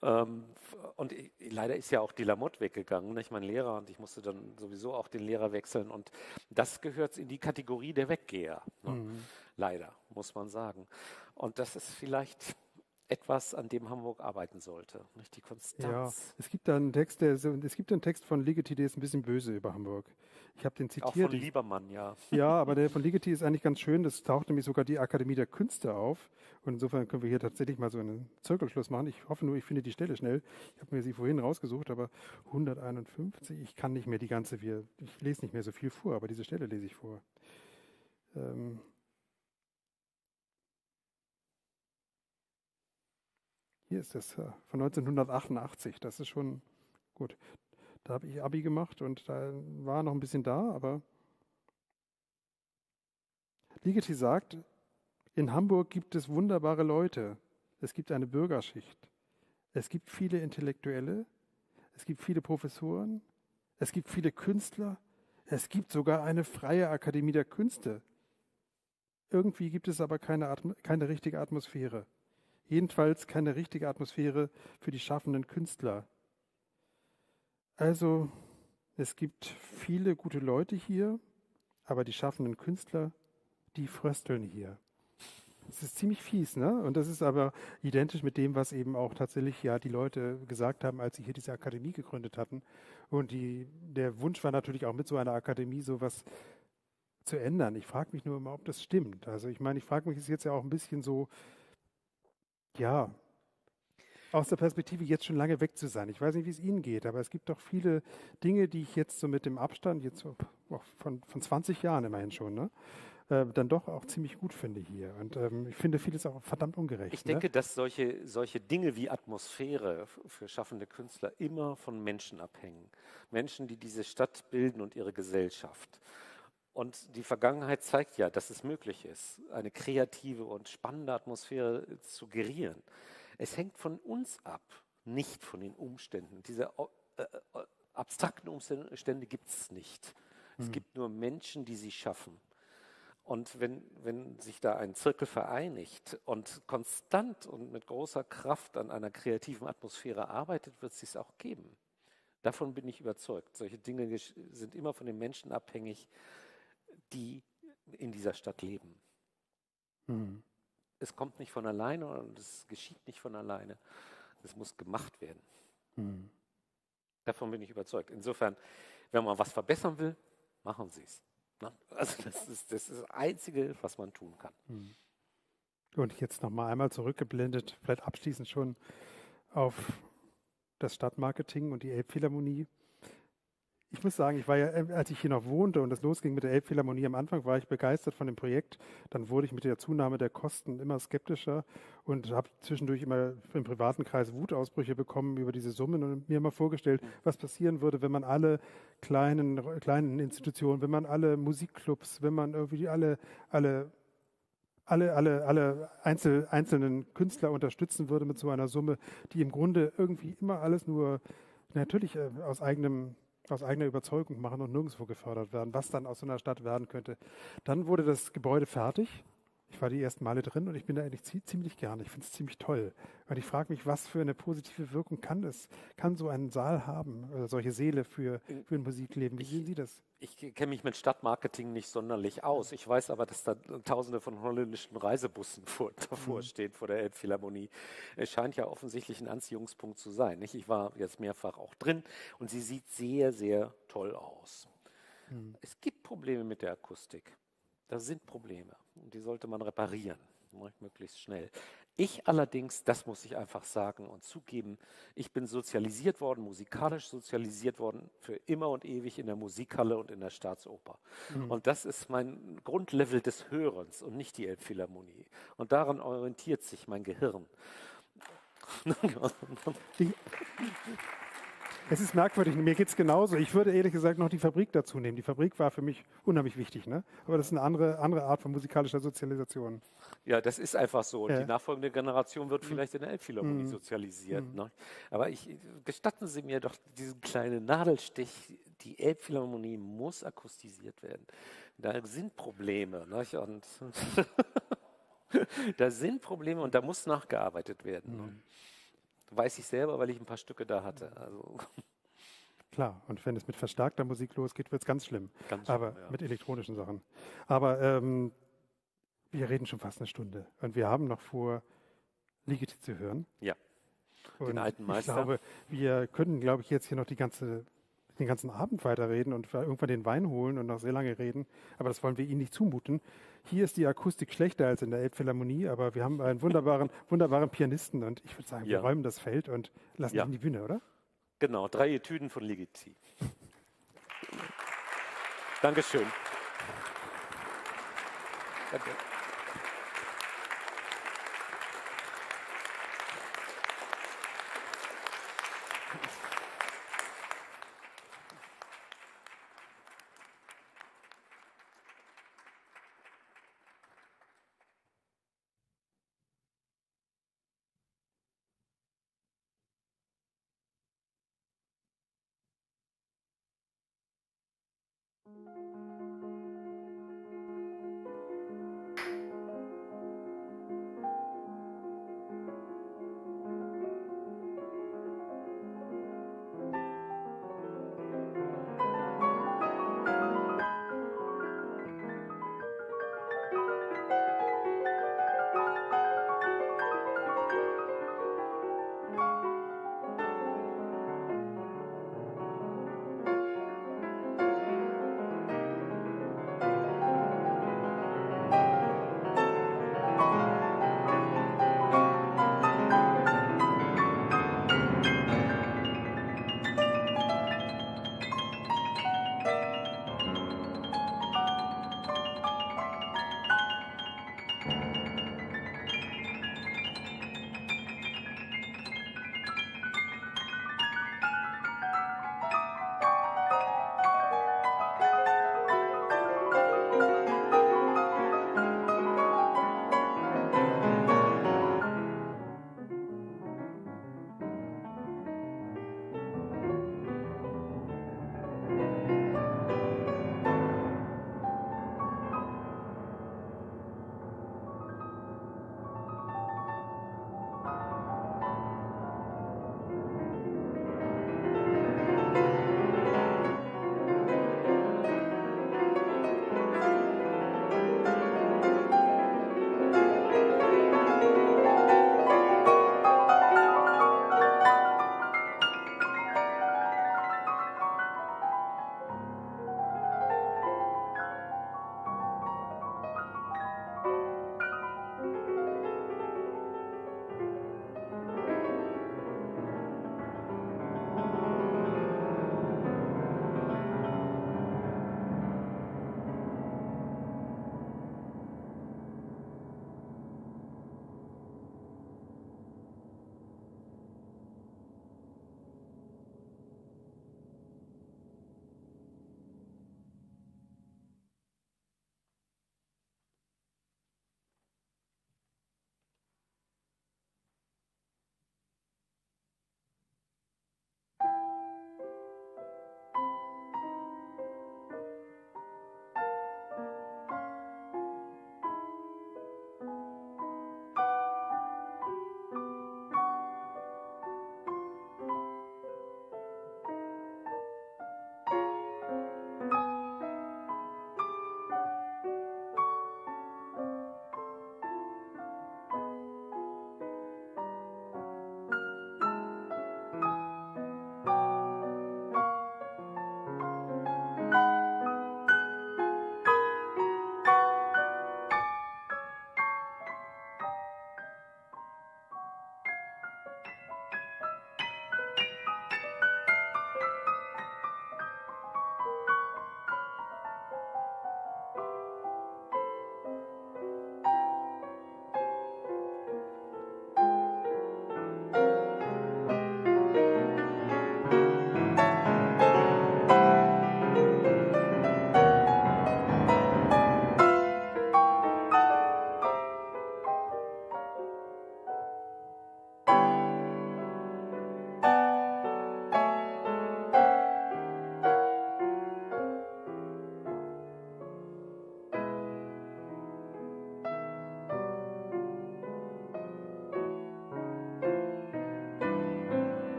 Und leider ist ja auch Delamotte weggegangen, nicht? Mein Lehrer, und ich musste dann sowieso auch den Lehrer wechseln. Und das gehört in die Kategorie der Weggeher. Ne? Leider, muss man sagen. Und das ist vielleicht etwas, an dem Hamburg arbeiten sollte, nicht die Konstanz. Ja, es gibt da einen Text, von Ligeti, der ist ein bisschen böse über Hamburg. Ich habe den zitiert. Auch von Liebermann, ja. Ja, aber der von Ligeti ist eigentlich ganz schön. Das taucht nämlich sogar die Akademie der Künste auf. Und insofern können wir hier tatsächlich mal so einen Zirkelschluss machen. Ich hoffe nur, ich finde die Stelle schnell. Ich habe mir sie vorhin rausgesucht, aber 151. Ich kann nicht mehr die ganze, ich lese nicht mehr so viel vor, aber diese Stelle lese ich vor. Hier ist das von 1988. Das ist schon gut. Da habe ich Abi gemacht und da war noch ein bisschen da, aber Ligeti sagt, in Hamburg gibt es wunderbare Leute. Es gibt eine Bürgerschicht. Es gibt viele Intellektuelle. es gibt viele Professoren, es gibt viele Künstler, es gibt sogar eine freie Akademie der Künste. Irgendwie gibt es aber keine richtige Atmosphäre. Jedenfalls keine richtige Atmosphäre für die schaffenden Künstler. Also, es gibt viele gute Leute hier, aber die schaffenden Künstler, die frösteln hier. Das ist ziemlich fies, ne? Und das ist aber identisch mit dem, was eben auch tatsächlich ja die Leute gesagt haben, als sie hier diese Akademie gegründet hatten. Und der Wunsch war natürlich auch mit so einer Akademie sowas zu ändern. Ich frage mich nur immer, ob das stimmt. Also ich meine, ich frage mich, ist jetzt ja auch ein bisschen so, ja, aus der Perspektive jetzt schon lange weg zu sein. Ich weiß nicht, wie es Ihnen geht, aber es gibt doch viele Dinge, die ich jetzt so mit dem Abstand, jetzt so von 20 Jahren immerhin schon, ne? Dann doch auch ziemlich gut finde hier. Und ich finde vieles auch verdammt ungerecht. Ich denke, dass solche Dinge wie Atmosphäre für schaffende Künstler immer von Menschen abhängen. Menschen, die diese Stadt bilden und ihre Gesellschaft. Und die Vergangenheit zeigt ja, dass es möglich ist, eine kreative und spannende Atmosphäre zu gerieren. Es hängt von uns ab, nicht von den Umständen. Diese abstrakten Umstände gibt es nicht. Es gibt nur Menschen, die sie schaffen. Und wenn sich da ein Zirkel vereinigt und konstant und mit großer Kraft an einer kreativen Atmosphäre arbeitet, wird es sich auch geben. Davon bin ich überzeugt. Solche Dinge sind immer von den Menschen abhängig, die in dieser Stadt leben. Mhm. Es kommt nicht von alleine und es geschieht nicht von alleine. Es muss gemacht werden. Mhm. Davon bin ich überzeugt. Insofern, wenn man was verbessern will, machen Sie es. Also das ist das Einzige, was man tun kann. Und jetzt nochmal einmal zurückgeblendet, vielleicht abschließend schon auf das Stadtmarketing und die Elbphilharmonie. Ich muss sagen, ich war ja, als ich hier noch wohnte und es losging mit der Elbphilharmonie, am Anfang war ich begeistert von dem Projekt. Dann wurde ich mit der Zunahme der Kosten immer skeptischer und habe zwischendurch immer im privaten Kreis Wutausbrüche bekommen über diese Summen und mir immer vorgestellt, was passieren würde, wenn man alle kleinen Institutionen, wenn man alle Musikclubs, wenn man irgendwie alle einzelnen Künstler unterstützen würde mit so einer Summe, die im Grunde irgendwie immer alles nur natürlich aus eigener Überzeugung machen und nirgendwo gefördert werden, was dann aus so einer Stadt werden könnte. Dann wurde das Gebäude fertig. Ich war die ersten Male drin und ich bin da eigentlich ziemlich gerne. Ich finde es ziemlich toll. Und ich frage mich, was für eine positive Wirkung kann so ein Saal haben, oder solche Säle für ein Musikleben. Wie sehen Sie das? Ich kenne mich mit Stadtmarketing nicht sonderlich aus. Ich weiß aber, dass da Tausende von holländischen Reisebussen davor stehen, vor der Elbphilharmonie. Es scheint ja offensichtlich ein Anziehungspunkt zu sein. Nicht? Ich war jetzt mehrfach auch drin und sie sieht sehr, sehr toll aus. Es gibt Probleme mit der Akustik. Das sind Probleme und die sollte man reparieren, möglichst schnell. Ich allerdings, das muss ich einfach sagen und zugeben, ich bin sozialisiert worden, musikalisch sozialisiert worden, für immer und ewig in der Musikhalle und in der Staatsoper. Und das ist mein Grundlevel des Hörens und nicht die Elbphilharmonie. Und daran orientiert sich mein Gehirn. Es ist merkwürdig, mir geht es genauso. Ich würde ehrlich gesagt noch die Fabrik dazu nehmen. Die Fabrik war für mich unheimlich wichtig, ne? Aber das ist eine andere Art von musikalischer Sozialisation. Ja, das ist einfach so. Und die nachfolgende Generation wird vielleicht in der Elbphilharmonie sozialisiert. Ne? Aber gestatten Sie mir doch diesen kleinen Nadelstich. Die Elbphilharmonie muss akustisiert werden. Da sind Probleme. Ne? Und da sind Probleme und da muss nachgearbeitet werden. Ne? Weiß ich selber, weil ich ein paar Stücke da hatte. Also. Klar, und wenn es mit verstärkter Musik losgeht, wird es ganz schlimm. Aber ja. mit elektronischen Sachen. Aber wir reden schon fast eine Stunde. Und wir haben noch vor, Ligeti zu hören. Ja, den und alten Meister. Ich glaube, wir können, jetzt hier noch den ganzen Abend weiterreden und irgendwann den Wein holen und noch sehr lange reden. Aber das wollen wir Ihnen nicht zumuten. Hier ist die Akustik schlechter als in der Elbphilharmonie, aber wir haben einen wunderbaren Pianisten und ich würde sagen, wir räumen das Feld und lassen ihn in die Bühne, oder? Genau, 3 Etüden von Ligeti. Dankeschön. Danke.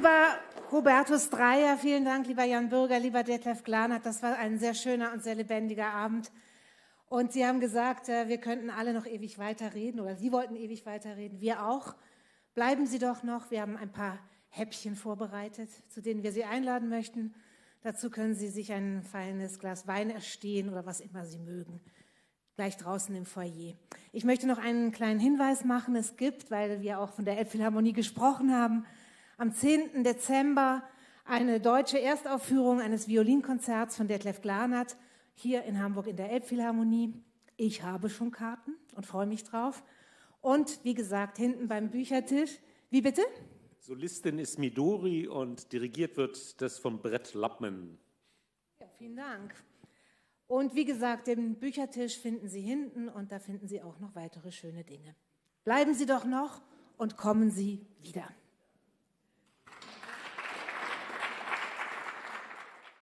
lieber Hubertus Dreyer, vielen Dank, lieber Jan Bürger, lieber Detlef Glanert. Das war ein sehr schöner und sehr lebendiger Abend. Und Sie haben gesagt, wir könnten alle noch ewig weiterreden, oder Sie wollten ewig weiterreden, wir auch. Bleiben Sie doch noch, wir haben ein paar Häppchen vorbereitet, zu denen wir Sie einladen möchten. Dazu können Sie sich ein feines Glas Wein erstehen oder was immer Sie mögen, gleich draußen im Foyer. Ich möchte noch einen kleinen Hinweis machen. Es gibt, weil wir auch von der Elbphilharmonie gesprochen haben, am 10. Dezember eine deutsche Erstaufführung eines Violinkonzerts von Detlef Glanert hier in Hamburg in der Elbphilharmonie. Ich habe schon Karten und freue mich drauf. Und wie gesagt, hinten beim Büchertisch. Wie bitte? Solistin ist Midori und dirigiert wird das von Brett Lappmann. Ja, vielen Dank. Und wie gesagt, den Büchertisch finden Sie hinten und da finden Sie auch noch weitere schöne Dinge. Bleiben Sie doch noch und kommen Sie wieder.